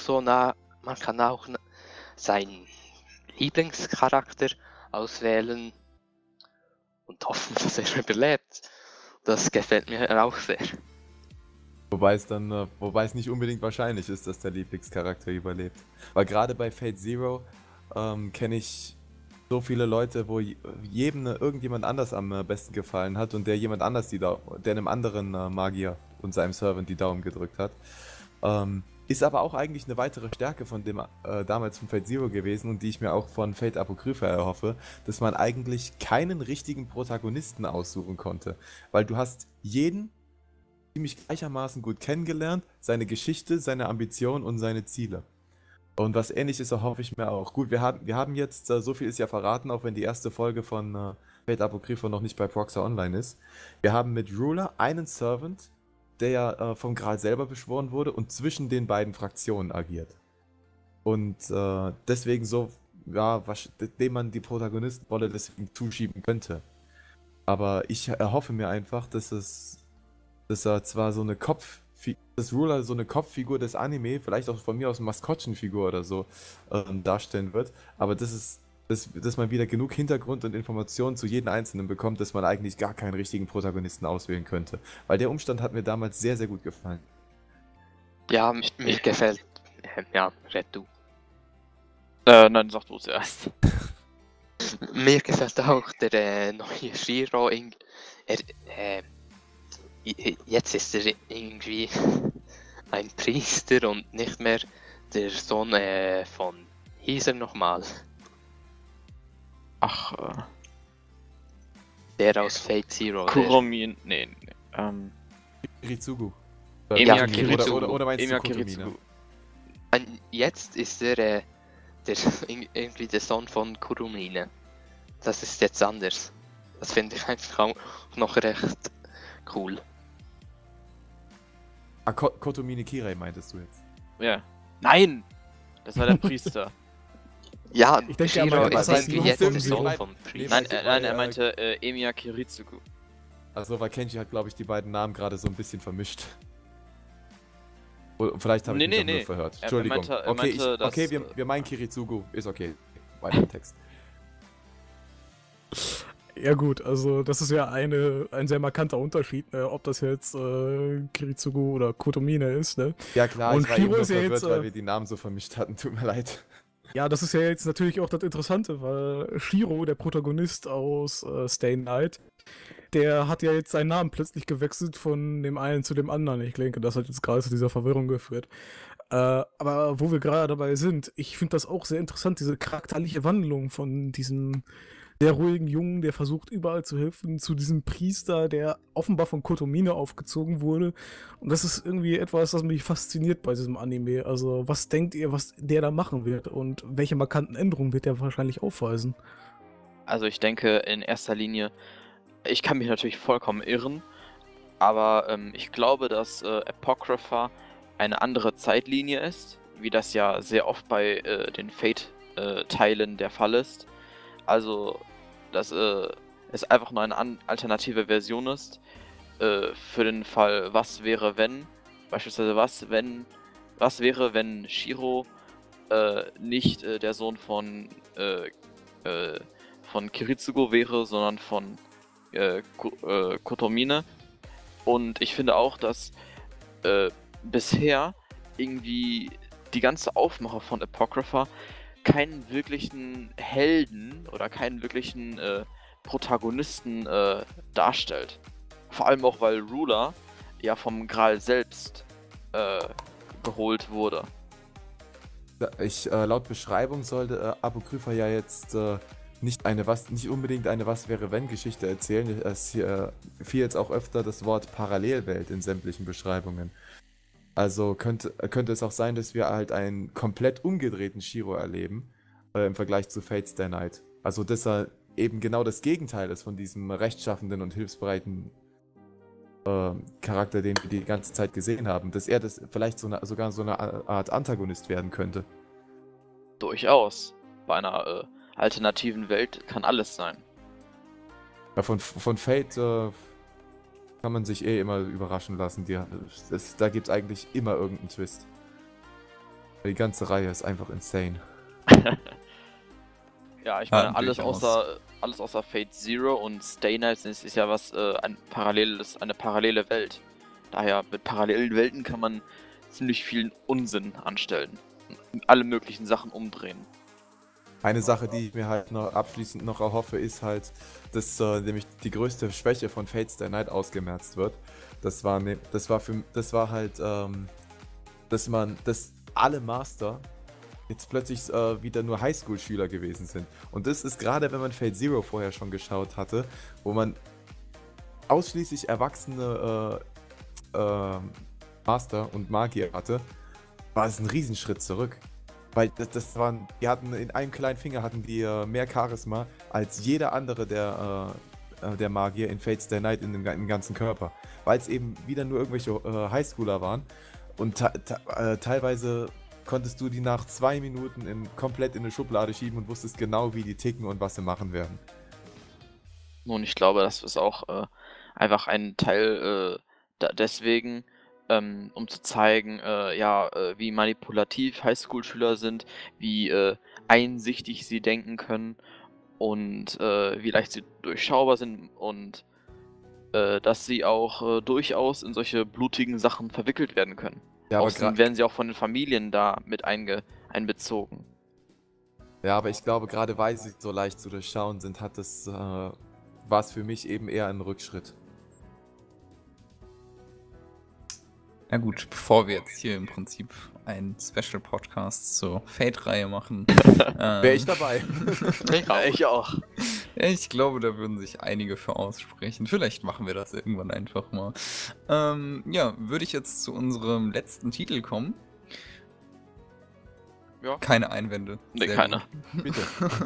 seinen Lieblingscharakter auswählen und hoffen, dass er überlebt. Das gefällt mir auch sehr. Wobei es nicht unbedingt wahrscheinlich ist, dass der Lieblingscharakter überlebt. Weil gerade bei Fate Zero kenne ich so viele Leute, wo jedem irgendjemand anders am besten gefallen hat und der jemand anders der einem anderen Magier und seinem Servant die Daumen gedrückt hat. Ist aber auch eigentlich eine weitere Stärke von dem damals von Fate Zero gewesen und die ich mir auch von Fate Apokrypha erhoffe, dass man eigentlich keinen richtigen Protagonisten aussuchen konnte. Weil du hast jeden ziemlich gleichermaßen gut kennengelernt, seine Geschichte, seine Ambitionen und seine Ziele. Und was Ähnliches erhoffe ich mir auch. Gut, wir haben jetzt, so viel ist ja verraten, auch wenn die erste Folge von Fate Apokrypha noch nicht bei Proxer Online ist. Wir haben mit Ruler einen Servant, der ja vom Gral selber beschworen wurde und zwischen den beiden Fraktionen agiert. Und deswegen dem man die Protagonistenrolle deswegen zuschieben könnte. Aber ich erhoffe mir einfach, dass er zwar dass Ruler so eine Kopffigur des Anime, vielleicht auch von mir aus eine Maskottchenfigur oder so, darstellen wird, aber dass man wieder genug Hintergrund und Informationen zu jedem Einzelnen bekommt, dass man eigentlich gar keinen richtigen Protagonisten auswählen könnte. Weil der Umstand hat mir damals sehr, sehr gut gefallen. Ja, mir gefällt. Ja, red du. Nein, sag du zuerst. Mir gefällt auch der neue Shiro. Jetzt ist er irgendwie ein Priester und nicht mehr der Sohn von. Hieß er nochmal? Ach, Der aus Fate Zero. Kuromin. Kiritsugu. Emiya Kiritsugu. Oder meinst Emiya du Kotomine? Kiritsugu. Jetzt ist er irgendwie der Sohn von Kurumine. Das ist jetzt anders. Das finde ich einfach auch noch recht cool. Kotomine Kirei meintest du jetzt? Ja. Nein! Das war der Priester. Ja, Ich denke, Shiro aber ist das heißt irgendwie nur jetzt der Film- Sohn Nein, vom Priester. Nein, er meinte Emiya Kiritsugu. Also, weil Kenji hat, glaube ich, die beiden Namen gerade so ein bisschen vermischt. Oder vielleicht habe ich mich auch nur verhört. Entschuldigung. Er meinte, okay, wir meinen Kiritsugu. Ist okay. Weiter im Text. Ja gut, also das ist ja ein sehr markanter Unterschied, ne? Ob das jetzt Kiritsugu oder Kotomine ist, ne? Ja klar, Und ich war eben Shiro nur ist ja verwirrt, jetzt, weil wir die Namen so vermischt hatten. Tut mir leid. Ja, das ist ja jetzt natürlich auch das Interessante, weil Shiro, der Protagonist aus Stay Night, der hat ja jetzt seinen Namen plötzlich gewechselt von dem einen zu dem anderen. Ich denke, das hat jetzt gerade zu dieser Verwirrung geführt. Aber wo wir gerade dabei sind, ich finde das auch sehr interessant, diese charakterliche Wandlung von diesem sehr ruhigen Jungen, der versucht überall zu helfen, zu diesem Priester, der offenbar von Kotomine aufgezogen wurde. Und das ist irgendwie etwas, das mich fasziniert bei diesem Anime. Also, was denkt ihr, was der da machen wird? Und welche markanten Änderungen wird der wahrscheinlich aufweisen? Also ich denke in erster Linie, ich kann mich natürlich vollkommen irren, aber ich glaube, dass Apocrypha eine andere Zeitlinie ist wie das ja sehr oft bei den Fate-Teilen der Fall ist. Also, dass es einfach nur eine alternative Version ist für den Fall, was wäre wenn, beispielsweise was wäre, wenn Shiro nicht der Sohn von Kiritsugo wäre, sondern von Kotomine. Und ich finde auch, dass bisher irgendwie die ganze Aufmache von Apocrypha keinen wirklichen Helden oder keinen wirklichen Protagonisten darstellt. Vor allem auch, weil Ruler ja vom Gral selbst geholt wurde. Laut Beschreibung sollte Apokrypha ja jetzt nicht unbedingt eine Was-wäre-wenn-Geschichte erzählen. Es fiel jetzt auch öfter das Wort Parallelwelt in sämtlichen Beschreibungen. Also könnte es auch sein, dass wir halt einen komplett umgedrehten Shiro erleben im Vergleich zu Fate Stay Night. Also dass er eben genau das Gegenteil ist von diesem rechtschaffenden und hilfsbereiten Charakter, den wir die ganze Zeit gesehen haben. Dass er das vielleicht sogar so eine Art Antagonist werden könnte. Durchaus. Bei einer alternativen Welt kann alles sein. Ja, von Fate kann man sich immer überraschen lassen. Da gibt es eigentlich immer irgendeinen Twist. Die ganze Reihe ist einfach insane. Ja, ich meine, alles außer Fate Zero und Stay Night ist ja eine parallele Welt. Daher mit parallelen Welten kann man ziemlich vielen Unsinn anstellen. Und alle möglichen Sachen umdrehen. Eine Sache, die ich mir halt abschließend noch erhoffe, ist halt, dass nämlich die größte Schwäche von Fate Stay Night ausgemerzt wird. Das war halt, dass alle Master jetzt plötzlich wieder nur Highschool-Schüler gewesen sind. Und das ist gerade, wenn man Fate Zero vorher schon geschaut hatte, wo man ausschließlich erwachsene Master und Magier hatte, war es ein Riesenschritt zurück. Weil die hatten in einem kleinen Finger mehr Charisma als jeder andere der Magier in Fate Stay Night im ganzen Körper. Weil es eben wieder nur irgendwelche Highschooler waren und teilweise konntest du die nach 2 Minuten komplett in eine Schublade schieben und wusstest genau, wie die ticken und was sie machen werden. Nun, ich glaube, das ist auch einfach ein Teil deswegen, um zu zeigen, wie manipulativ Highschool-Schüler sind, wie einsichtig sie denken können und wie leicht sie durchschaubar sind und dass sie auch durchaus in solche blutigen Sachen verwickelt werden können. Ja, aber Außerdem werden sie auch von den Familien da mit einbezogen. Ja, aber ich glaube, gerade weil sie so leicht zu durchschauen sind, war es für mich eben eher ein Rückschritt. Na gut, bevor wir jetzt hier im Prinzip einen Special-Podcast zur Fate-Reihe machen. Wäre ich dabei. Ich auch. Ja, ich glaube, da würden sich einige für aussprechen. Vielleicht machen wir das irgendwann einfach mal. Würde ich jetzt zu unserem letzten Titel kommen. Ja. Keine Einwände. Nee, Sehr keine. Bitte.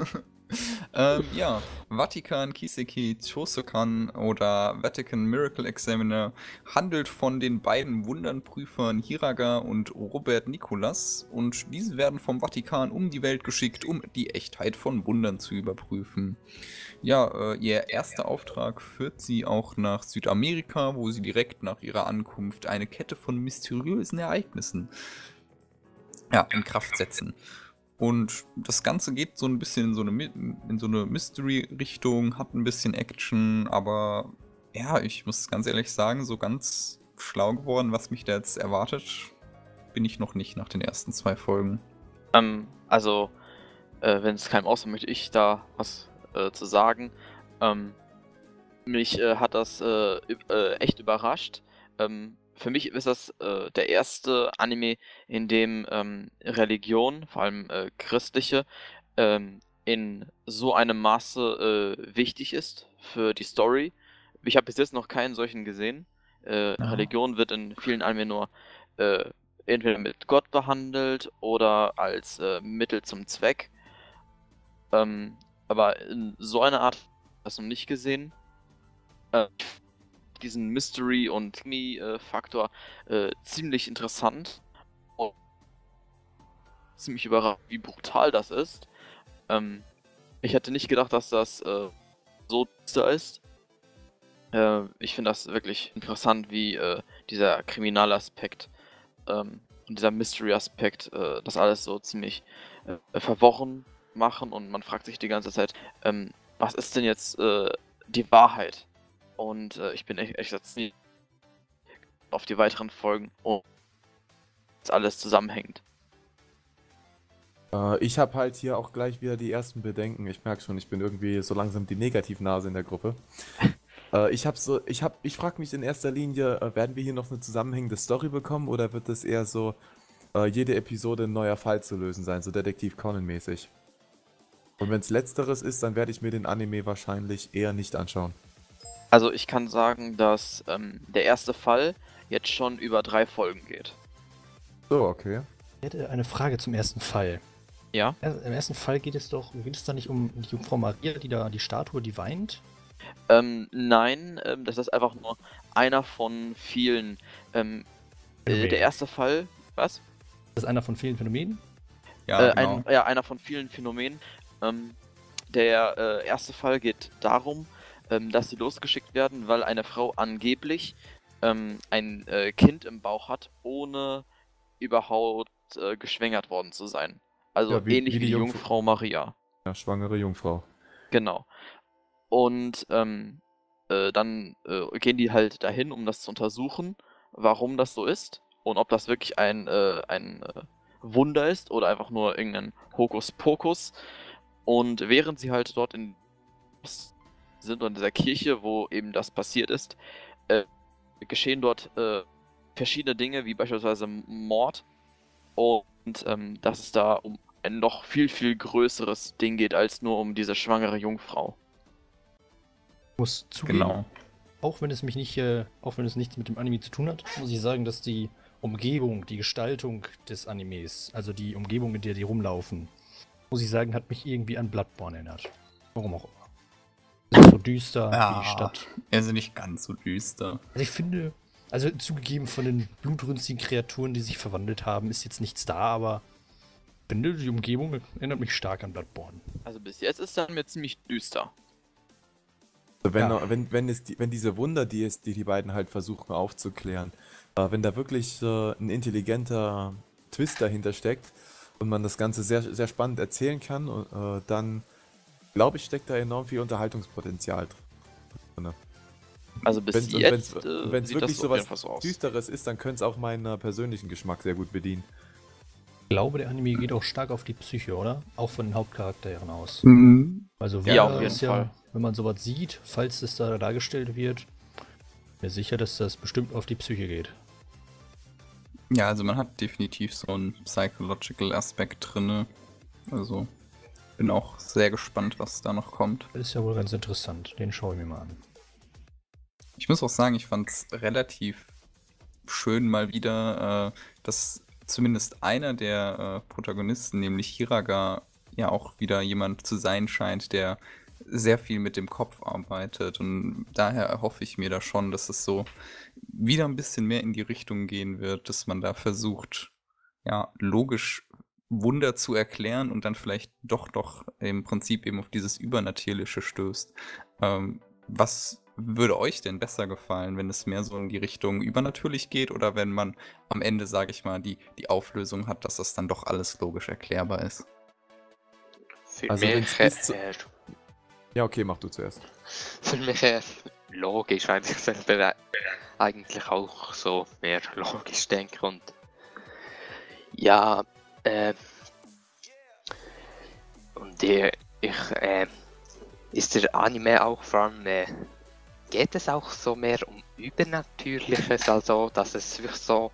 Vatikan Kiseki Chosokan oder Vatican Miracle Examiner handelt von den beiden Wundernprüfern Hiraga und Robert Nicolas und diese werden vom Vatikan um die Welt geschickt, um die Echtheit von Wundern zu überprüfen. Ja, ihr erster Auftrag führt sie auch nach Südamerika, wo sie direkt nach ihrer Ankunft eine Kette von mysteriösen Ereignissen in Kraft setzen. Und das Ganze geht so ein bisschen in so eine Mystery-Richtung, hat ein bisschen Action, aber ja, ich muss ganz ehrlich sagen, so ganz schlau geworden, was mich da jetzt erwartet, bin ich noch nicht nach den ersten 2 Folgen. Wenn es keinem ausmacht, möchte ich da was zu sagen. Mich hat das echt überrascht. Für mich ist das der erste Anime, in dem Religion, vor allem christliche, in so einem Maße wichtig ist für die Story. Ich habe bis jetzt noch keinen solchen gesehen. Religion wird in vielen Anime nur entweder mit Gott behandelt oder als Mittel zum Zweck. Aber in so einer Art habe ich das noch nicht gesehen. Diesen Mystery- und Krimi-Faktor ziemlich interessant. ziemlich überrascht, wie brutal das ist. Ich hätte nicht gedacht, dass das so düster ist. Ich finde das wirklich interessant, wie dieser Kriminalaspekt und dieser Mystery-Aspekt das alles so ziemlich verworren machen, und man fragt sich die ganze Zeit, was ist denn jetzt die Wahrheit? Und ich bin echt jetzt nie auf die weiteren Folgen, und das alles zusammenhängt. Ich habe halt hier auch gleich wieder die ersten Bedenken. Ich merke schon, ich bin irgendwie so langsam die Negativnase in der Gruppe. Ich frage mich in erster Linie, werden wir hier noch eine zusammenhängende Story bekommen, oder wird es eher so, jede Episode ein neuer Fall zu lösen sein, so Detektiv Conan-mäßig? Und wenn es letzteres ist, dann werde ich mir den Anime wahrscheinlich eher nicht anschauen. Also ich kann sagen, dass der erste Fall jetzt schon über 3 Folgen geht. So, okay. Ich hätte eine Frage zum ersten Fall. Ja? Im ersten Fall geht es da nicht um die Jungfrau Maria, die Statue, die weint? Nein, das ist einfach nur einer von vielen. Der erste Fall, was? Das ist einer von vielen Phänomenen? Ja, genau. Einer von vielen Phänomenen. Der erste Fall geht darum, dass sie losgeschickt werden, weil eine Frau angeblich ein Kind im Bauch hat, ohne überhaupt geschwängert worden zu sein. Also Ja, ähnlich wie die Jungfrau Maria. Ja, schwangere Jungfrau. Genau. Und dann gehen die halt dahin, um das zu untersuchen, warum das so ist und ob das wirklich ein Wunder ist oder einfach nur irgendein Hokuspokus. Und während sie halt dort sind, in dieser Kirche, wo eben das passiert ist, geschehen dort verschiedene Dinge, wie beispielsweise Mord, und dass es da um ein noch viel, viel größeres Ding geht, als nur um diese schwangere Jungfrau. Ich muss zugeben, Genau. auch wenn es nichts mit dem Anime zu tun hat, muss ich sagen, dass die Umgebung, die Gestaltung des Animes, also die Umgebung, in der die rumlaufen, muss ich sagen, hat mich irgendwie an Bloodborne erinnert. Warum auch immer. Es ist so düster, wie die Stadt. Also nicht ganz so düster. Also ich finde, also zugegeben von den blutrünstigen Kreaturen, die sich verwandelt haben, ist jetzt nichts da, aber ich finde, die Umgebung erinnert mich stark an Bloodborne. Also bis jetzt ist es mir ziemlich düster. Also Ja. wenn diese Wunder, die beiden halt versuchen aufzuklären, wenn da wirklich ein intelligenter Twist dahinter steckt und man das Ganze sehr, sehr spannend erzählen kann, dann glaube ich, steckt da enorm viel Unterhaltungspotenzial drin. Also bis Wenn jetzt es sieht wirklich das auf jeden sowas Fall so aus. Düsteres ist, dann könnte es auch meinen persönlichen Geschmack sehr gut bedienen. Ich glaube, der Anime geht auch stark auf die Psyche, oder? Auch von den Hauptcharakteren aus. Also Ja, auf Wunder jeden ist Fall. wenn man sowas sieht, falls es da dargestellt wird, mir sicher, dass das bestimmt auf die Psyche geht. Ja, also man hat definitiv so einen psychological Aspekt drin. Also bin auch sehr gespannt, was da noch kommt. Das ist ja wohl ganz interessant. Den schaue ich mir mal an. Ich muss auch sagen, ich fand es relativ schön mal wieder, dass zumindest einer der Protagonisten, nämlich Hiraga, ja auch wieder jemand zu sein scheint, der sehr viel mit dem Kopf arbeitet. Und daher erhoffe ich mir da schon, dass es so wieder ein bisschen mehr in die Richtung gehen wird, dass man da versucht, ja, logisch Wunder zu erklären und dann vielleicht doch im Prinzip eben auf dieses Übernatürliche stößt. Was würde euch denn besser gefallen, wenn es mehr so in die Richtung übernatürlich geht oder wenn man am Ende, sage ich mal, die Auflösung hat, dass das dann doch alles logisch erklärbar ist? Für Also mich wenn's bis zu- Ja, okay, mach du zuerst. für mich logisch, weil ich selber eigentlich auch so mehr logisch denke und ja, und ist der Anime auch vor allem, geht es auch so mehr um Übernatürliches, also dass es wirklich so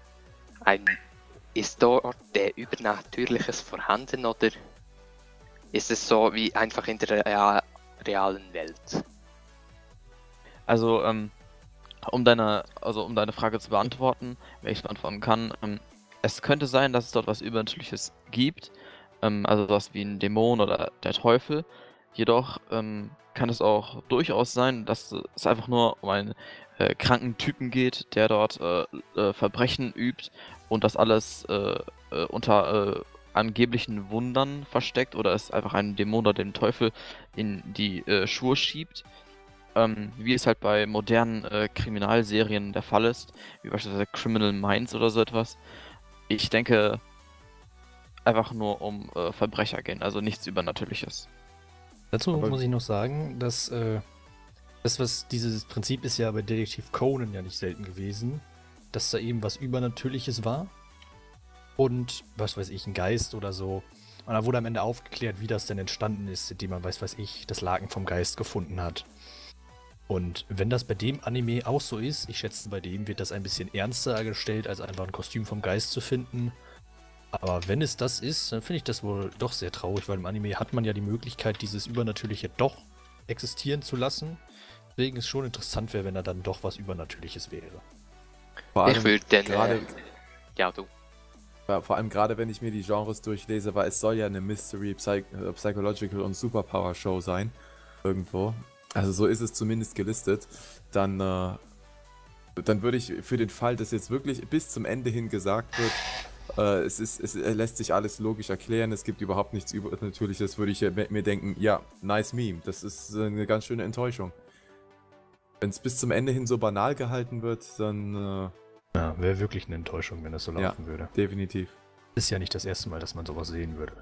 ist dort Übernatürliches vorhanden oder ist es so wie einfach in der realen Welt? Also, um deine Frage zu beantworten, wenn ich es beantworten kann, es könnte sein, dass es dort was Übernatürliches gibt, also was wie ein Dämon oder der Teufel. Jedoch kann es auch durchaus sein, dass es einfach nur um einen kranken Typen geht, der dort Verbrechen übt und das alles unter angeblichen Wundern versteckt oder es einfach einen Dämon oder den Teufel in die Schuhe schiebt. Wie es halt bei modernen Kriminalserien der Fall ist, wie beispielsweise Criminal Minds oder so etwas. Ich denke, einfach nur um Verbrecher gehen, also nichts Übernatürliches. Dazu Aber- muss ich noch sagen, dass dieses Prinzip ist ja bei Detektiv Conan ja nicht selten gewesen, dass da eben was Übernatürliches war und, was weiß ich, ein Geist oder so. Und da wurde am Ende aufgeklärt, wie das denn entstanden ist, indem man, weiß ich, das Laken vom Geist gefunden hat. Und wenn das bei dem Anime auch so ist, ich schätze, bei dem wird das ein bisschen ernster dargestellt, als einfach ein Kostüm vom Geist zu finden. Aber wenn es das ist, dann finde ich das wohl doch sehr traurig, weil im Anime hat man ja die Möglichkeit, dieses Übernatürliche doch existieren zu lassen. Deswegen ist schon interessant wäre, wenn da dann doch was Übernatürliches wäre. Vor Ich würde den. gerade, Ja, du. vor allem gerade, wenn ich mir die Genres durchlese, weil es soll ja eine Mystery, Psychological und Superpower Show sein. Irgendwo. Also so ist es zumindest gelistet. Dann würde ich für den Fall, dass jetzt wirklich bis zum Ende hin gesagt wird, es lässt sich alles logisch erklären, es gibt überhaupt nichts Übernatürliches, würde ich mir denken, ja, nice Meme. Das ist eine ganz schöne Enttäuschung. Wenn es bis zum Ende hin so banal gehalten wird, dann Ja, wäre wirklich eine Enttäuschung, wenn das so Ja. laufen würde. definitiv. Ist ja nicht das erste Mal, dass man sowas sehen würde.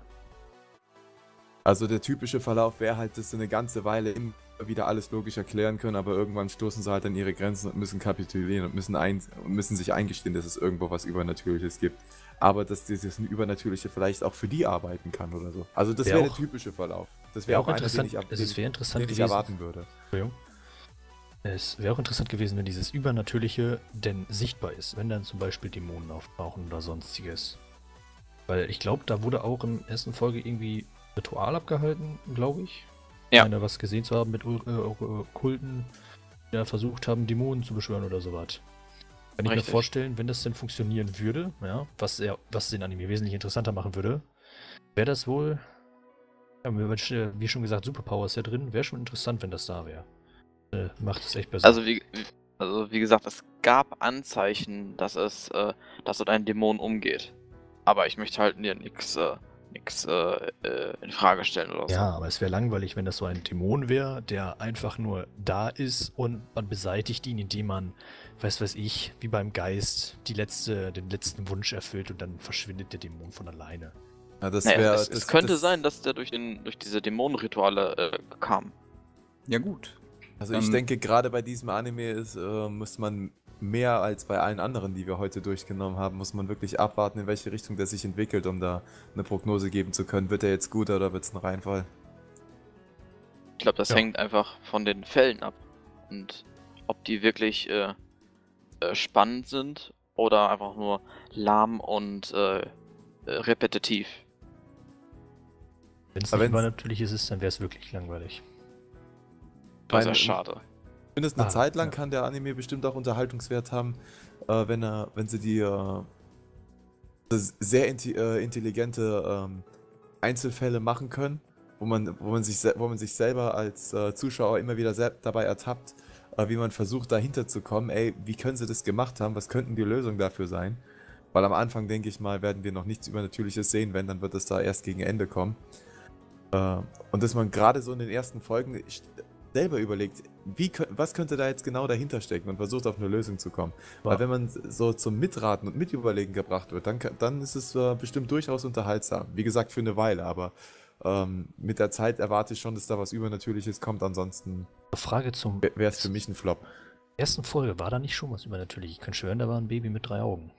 Also der typische Verlauf wäre halt, dass sie eine ganze Weile immer wieder alles logisch erklären können, aber irgendwann stoßen sie halt an ihre Grenzen und müssen kapitulieren und müssen sich eingestehen, dass es irgendwo was Übernatürliches gibt. Aber dass dieses Übernatürliche vielleicht auch für die arbeiten kann oder so. Also das Wär wäre der auch- typische Verlauf. Das Wäre wäre auch auch einer, den interessant, ich, es wäre interessant den ich gewesen. erwarten würde. Entschuldigung. Es wäre auch interessant gewesen, wenn dieses Übernatürliche denn sichtbar ist, wenn dann zum Beispiel Dämonen auftauchen oder sonstiges. Weil ich glaube, da wurde auch in der ersten Folge irgendwie Ritual abgehalten, glaube ich. Ja. Einer was gesehen zu haben mit Kulten, die da versucht haben, Dämonen zu beschwören oder sowas. Kann ich mir Richtig. vorstellen, wenn das denn funktionieren würde, ja, was den Anime wesentlich interessanter machen würde, wäre das wohl, ja, wie schon gesagt, Superpower ist ja drin, wäre schon interessant, wenn das da wäre. Macht es echt besser. Also wie gesagt, es gab Anzeichen, dass dort ein Dämon umgeht. Aber ich möchte halt dir nichts in Frage stellen oder so. Ja, aber es wäre langweilig, wenn das so ein Dämon wäre, der einfach nur da ist und man beseitigt ihn, indem man, weiß ich, wie beim Geist, den letzten Wunsch erfüllt und dann verschwindet der Dämon von alleine. Ja, das Naja, wäre. es könnte sein, dass der durch diese Dämonenrituale kam. Ja, gut. Also ich denke, gerade bei diesem Anime muss man mehr als bei allen anderen, die wir heute durchgenommen haben, muss man wirklich abwarten, in welche Richtung der sich entwickelt, um da eine Prognose geben zu können. Wird er jetzt gut oder wird es ein Reinfall? Ich glaube, das Ja. hängt einfach von den Fällen ab. Und ob die wirklich spannend sind oder einfach nur lahm und repetitiv. Wenn es Aber nicht wenn's- übernatürliches ist, dann wäre es wirklich langweilig. Das ist ja Meine- schade. Zumindest eine Zeit lang ja. kann der Anime bestimmt auch Unterhaltungswert haben, wenn sie die sehr intelligente Einzelfälle machen können, wo man sich selber als Zuschauer immer wieder dabei ertappt, wie man versucht dahinter zu kommen, ey, wie können sie das gemacht haben, was könnten die Lösungen dafür sein? Weil am Anfang, denke ich mal, werden wir noch nichts Übernatürliches sehen, wenn, dann wird es da erst gegen Ende kommen. Und dass man gerade so in den ersten Folgen selber überlegt, was könnte da jetzt genau dahinter stecken und versucht auf eine Lösung zu kommen. Ja. Weil wenn man so zum Mitraten und Mitüberlegen gebracht wird, dann ist es bestimmt durchaus unterhaltsam. Wie gesagt, für eine Weile, aber mit der Zeit erwarte ich schon, dass da was Übernatürliches kommt, ansonsten Frage zum wäre es für mich ein Flop. ersten Folge, war da nicht schon was übernatürlich? Ich kann schwören, da war ein Baby mit 3 Augen.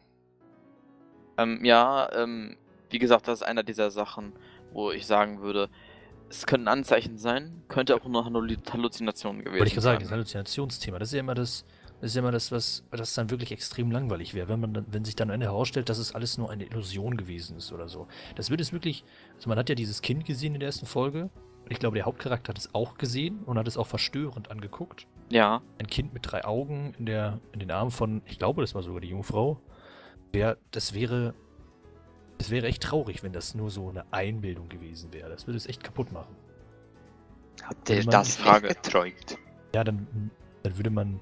Wie gesagt, das ist einer dieser Sachen, wo ich sagen würde, es könnten Anzeichen sein, könnte auch nur Halluzinationen gewesen Wollte ich gerade sagen, sein. das Halluzinationsthema, das ist ja immer das, was dann wirklich extrem langweilig wäre, wenn sich dann am Ende herausstellt, dass es alles nur eine Illusion gewesen ist oder so. Das würde es wirklich, also man hat ja dieses Kind gesehen in der ersten Folge, und ich glaube, der Hauptcharakter hat es auch gesehen und hat es auch verstörend angeguckt. Ja, Ein Kind mit 3 Augen in den Armen von, ich glaube, das war sogar die Jungfrau. Das wäre echt traurig, wenn das nur so eine Einbildung gewesen wäre. Das würde es echt kaputt machen. Habt ihr Wenn man das die Frage- nicht geträumt? Ja, dann würde man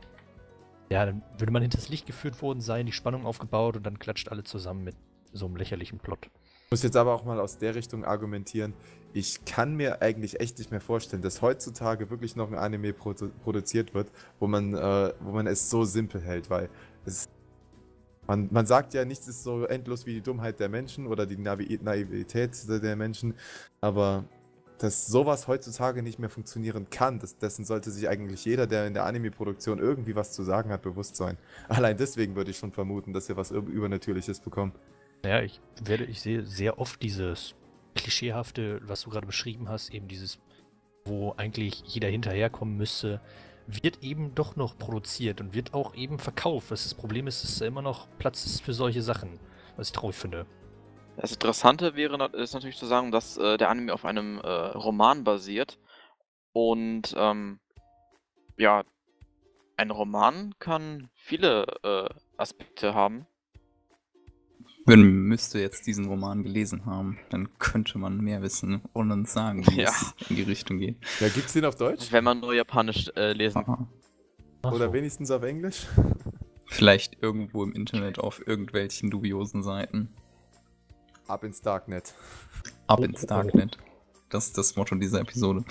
hinters Licht geführt worden sein, die Spannung aufgebaut und dann klatscht alle zusammen mit so einem lächerlichen Plot. muss jetzt aber auch mal aus der Richtung argumentieren. Ich kann mir eigentlich echt nicht mehr vorstellen, dass heutzutage wirklich noch ein Anime produziert wird, wo man es so simpel hält, weil man sagt ja, nichts ist so endlos wie die Dummheit der Menschen oder die Naivität der Menschen, aber dass sowas heutzutage nicht mehr funktionieren kann, dessen sollte sich eigentlich jeder, der in der Anime-Produktion irgendwie was zu sagen hat, bewusst sein. Allein deswegen würde ich schon vermuten, dass wir was Übernatürliches bekommen. Naja, ich sehe sehr oft dieses Klischeehafte, was du gerade beschrieben hast, eben dieses, wo eigentlich jeder hinterherkommen müsste, wird eben doch noch produziert und wird auch eben verkauft. Das Problem ist, dass da immer noch Platz ist für solche Sachen, was ich traurig finde. Das Interessante ist natürlich zu sagen, dass der Anime auf einem Roman basiert. Und ja, ein Roman kann viele Aspekte haben. Man müsste jetzt diesen Roman gelesen haben, dann könnte man mehr wissen und uns sagen, wie Ja. es in die Richtung geht. Ja, gibt's den auf Deutsch? Wenn man nur Japanisch lesen kann. Aha. Ach Oder so. wenigstens auf Englisch? Vielleicht irgendwo im Internet auf irgendwelchen dubiosen Seiten. Ab ins Darknet. Ab ins Darknet. Das ist das Motto dieser Episode.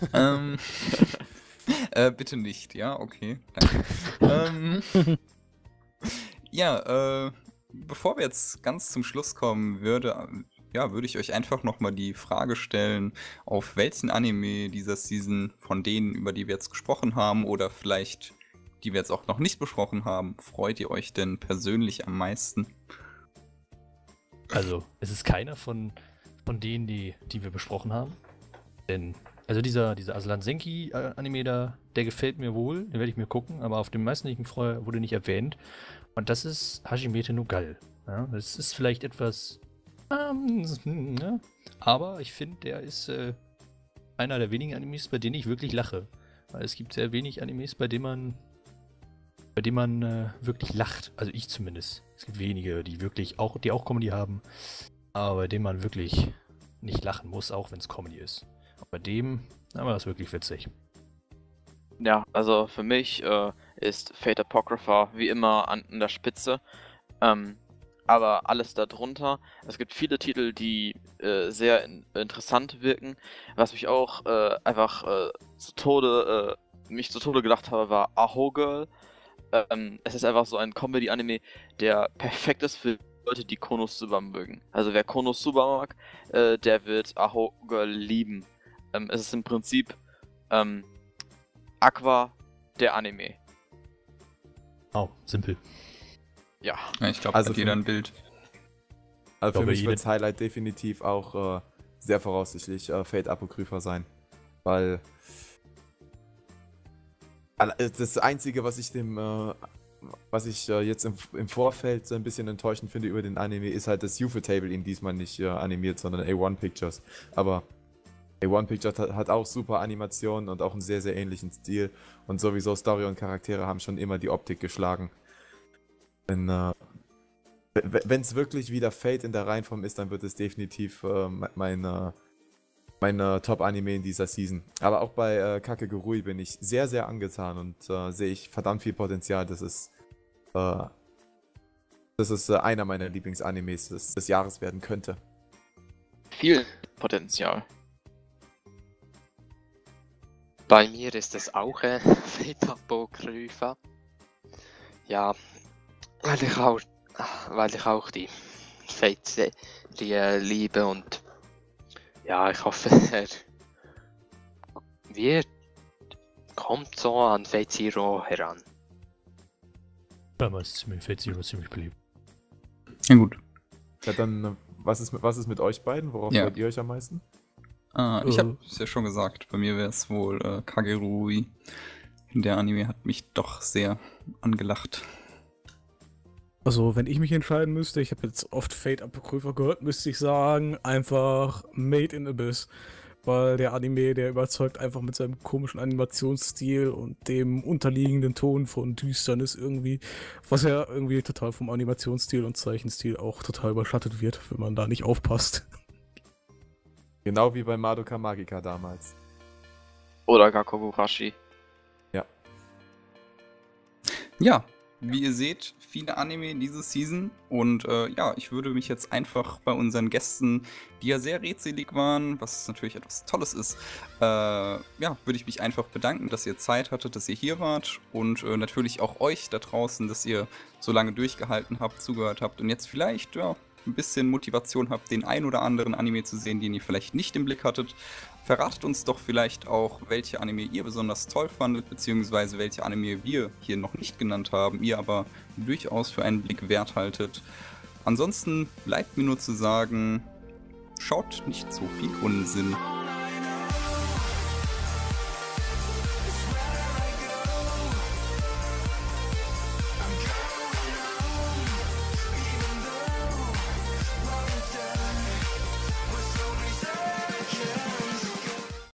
Bitte nicht, ja, okay, danke. Ja, bevor wir jetzt ganz zum Schluss kommen, würde ich euch einfach nochmal die Frage stellen, auf welchen Anime dieser Season von denen, über die wir jetzt gesprochen haben, oder vielleicht die wir jetzt auch noch nicht besprochen haben, freut ihr euch denn persönlich am meisten? Also, es ist keiner von denen, die wir besprochen haben. Denn, also dieser Aslan Senki Anime da, der gefällt mir wohl, den werde ich mir gucken, aber auf dem meisten, den ich mich freue, wurde nicht erwähnt. Und das ist Hajimete no Gal. Ja, das ist vielleicht etwas, ja, aber ich finde, der ist einer der wenigen Animes, bei denen ich wirklich lache. Weil es gibt sehr wenig Animes, bei denen man wirklich lacht. Also ich zumindest. Es gibt wenige, die auch Comedy haben, aber bei denen man wirklich nicht lachen muss, auch wenn es Comedy ist. Und bei dem war das wirklich witzig. Ja, also für mich ist Fate Apocrypha wie immer an der Spitze. Aber alles darunter. Es gibt viele Titel, die sehr interessant wirken. Was mich auch mich zu Tode gelacht habe, war Aho Girl. Es ist einfach so ein Comedy-Anime, der perfekt ist für Leute, die Konosuba mögen. Also wer Konosuba mag, der wird Aho Girl lieben. Es ist im Prinzip Aqua der Anime. Oh, simpel. Ja. Ja, ich glaube, Also hat jeder für- ein Bild. Also für glaube, mich jede- wird das Highlight definitiv auch sehr voraussichtlich Fate Apocrypha sein. Weil das Einzige, was ich jetzt im Vorfeld so ein bisschen enttäuschend finde über den Anime, ist halt, dass Ufotable ihn diesmal nicht animiert, sondern A1 Pictures. Aber A1 Pictures hat auch super Animationen und auch einen sehr, sehr ähnlichen Stil. Und sowieso Story und Charaktere haben schon immer die Optik geschlagen. Wenn es wirklich wieder Fate in der Reihenform ist, dann wird es definitiv mein Top-Anime in dieser Season. Aber auch bei Kakegurui bin ich sehr, sehr angetan und sehe ich verdammt viel Potenzial. Das ist einer meiner Lieblingsanimes des Jahres werden könnte. Viel Potenzial. Bei mir ist es auch Fate Apocrypha. Ja, weil ich auch die Fate-Serie liebe und ja, ich hoffe, kommt so an Fate Zero heran. Damals ist mir Fate Zero ziemlich beliebt. Ja, gut. Ja, dann, was ist mit euch beiden? Worauf Ja. freut ihr euch am meisten? Ich habe es ja schon gesagt, bei mir wäre es wohl Kagerui. Der Anime hat mich doch sehr angelacht. Also, wenn ich mich entscheiden müsste, ich habe jetzt oft Fate Apocrypha gehört, müsste ich sagen, einfach Made in Abyss. Weil der Anime, der überzeugt einfach mit seinem komischen Animationsstil und dem unterliegenden Ton von Düsternis irgendwie, was ja irgendwie total vom Animationsstil und Zeichenstil auch total überschattet wird, wenn man da nicht aufpasst. Genau wie bei Madoka Magica damals. Oder Gakogurashi. Ja, wie ihr seht, viele Anime diese Season und ja, ich würde mich jetzt einfach bei unseren Gästen, die ja sehr redselig waren, was natürlich etwas Tolles ist, ja, würde ich mich einfach bedanken, dass ihr Zeit hattet, dass ihr hier wart und natürlich auch euch da draußen, dass ihr so lange durchgehalten habt, zugehört habt und jetzt vielleicht, ja, ein bisschen Motivation habt, den ein oder anderen Anime zu sehen, den ihr vielleicht nicht im Blick hattet. Verratet uns doch vielleicht auch, welche Anime ihr besonders toll fandet, beziehungsweise welche Anime wir hier noch nicht genannt haben, ihr aber durchaus für einen Blick wert haltet. Ansonsten bleibt mir nur zu sagen, schaut nicht so viel Unsinn.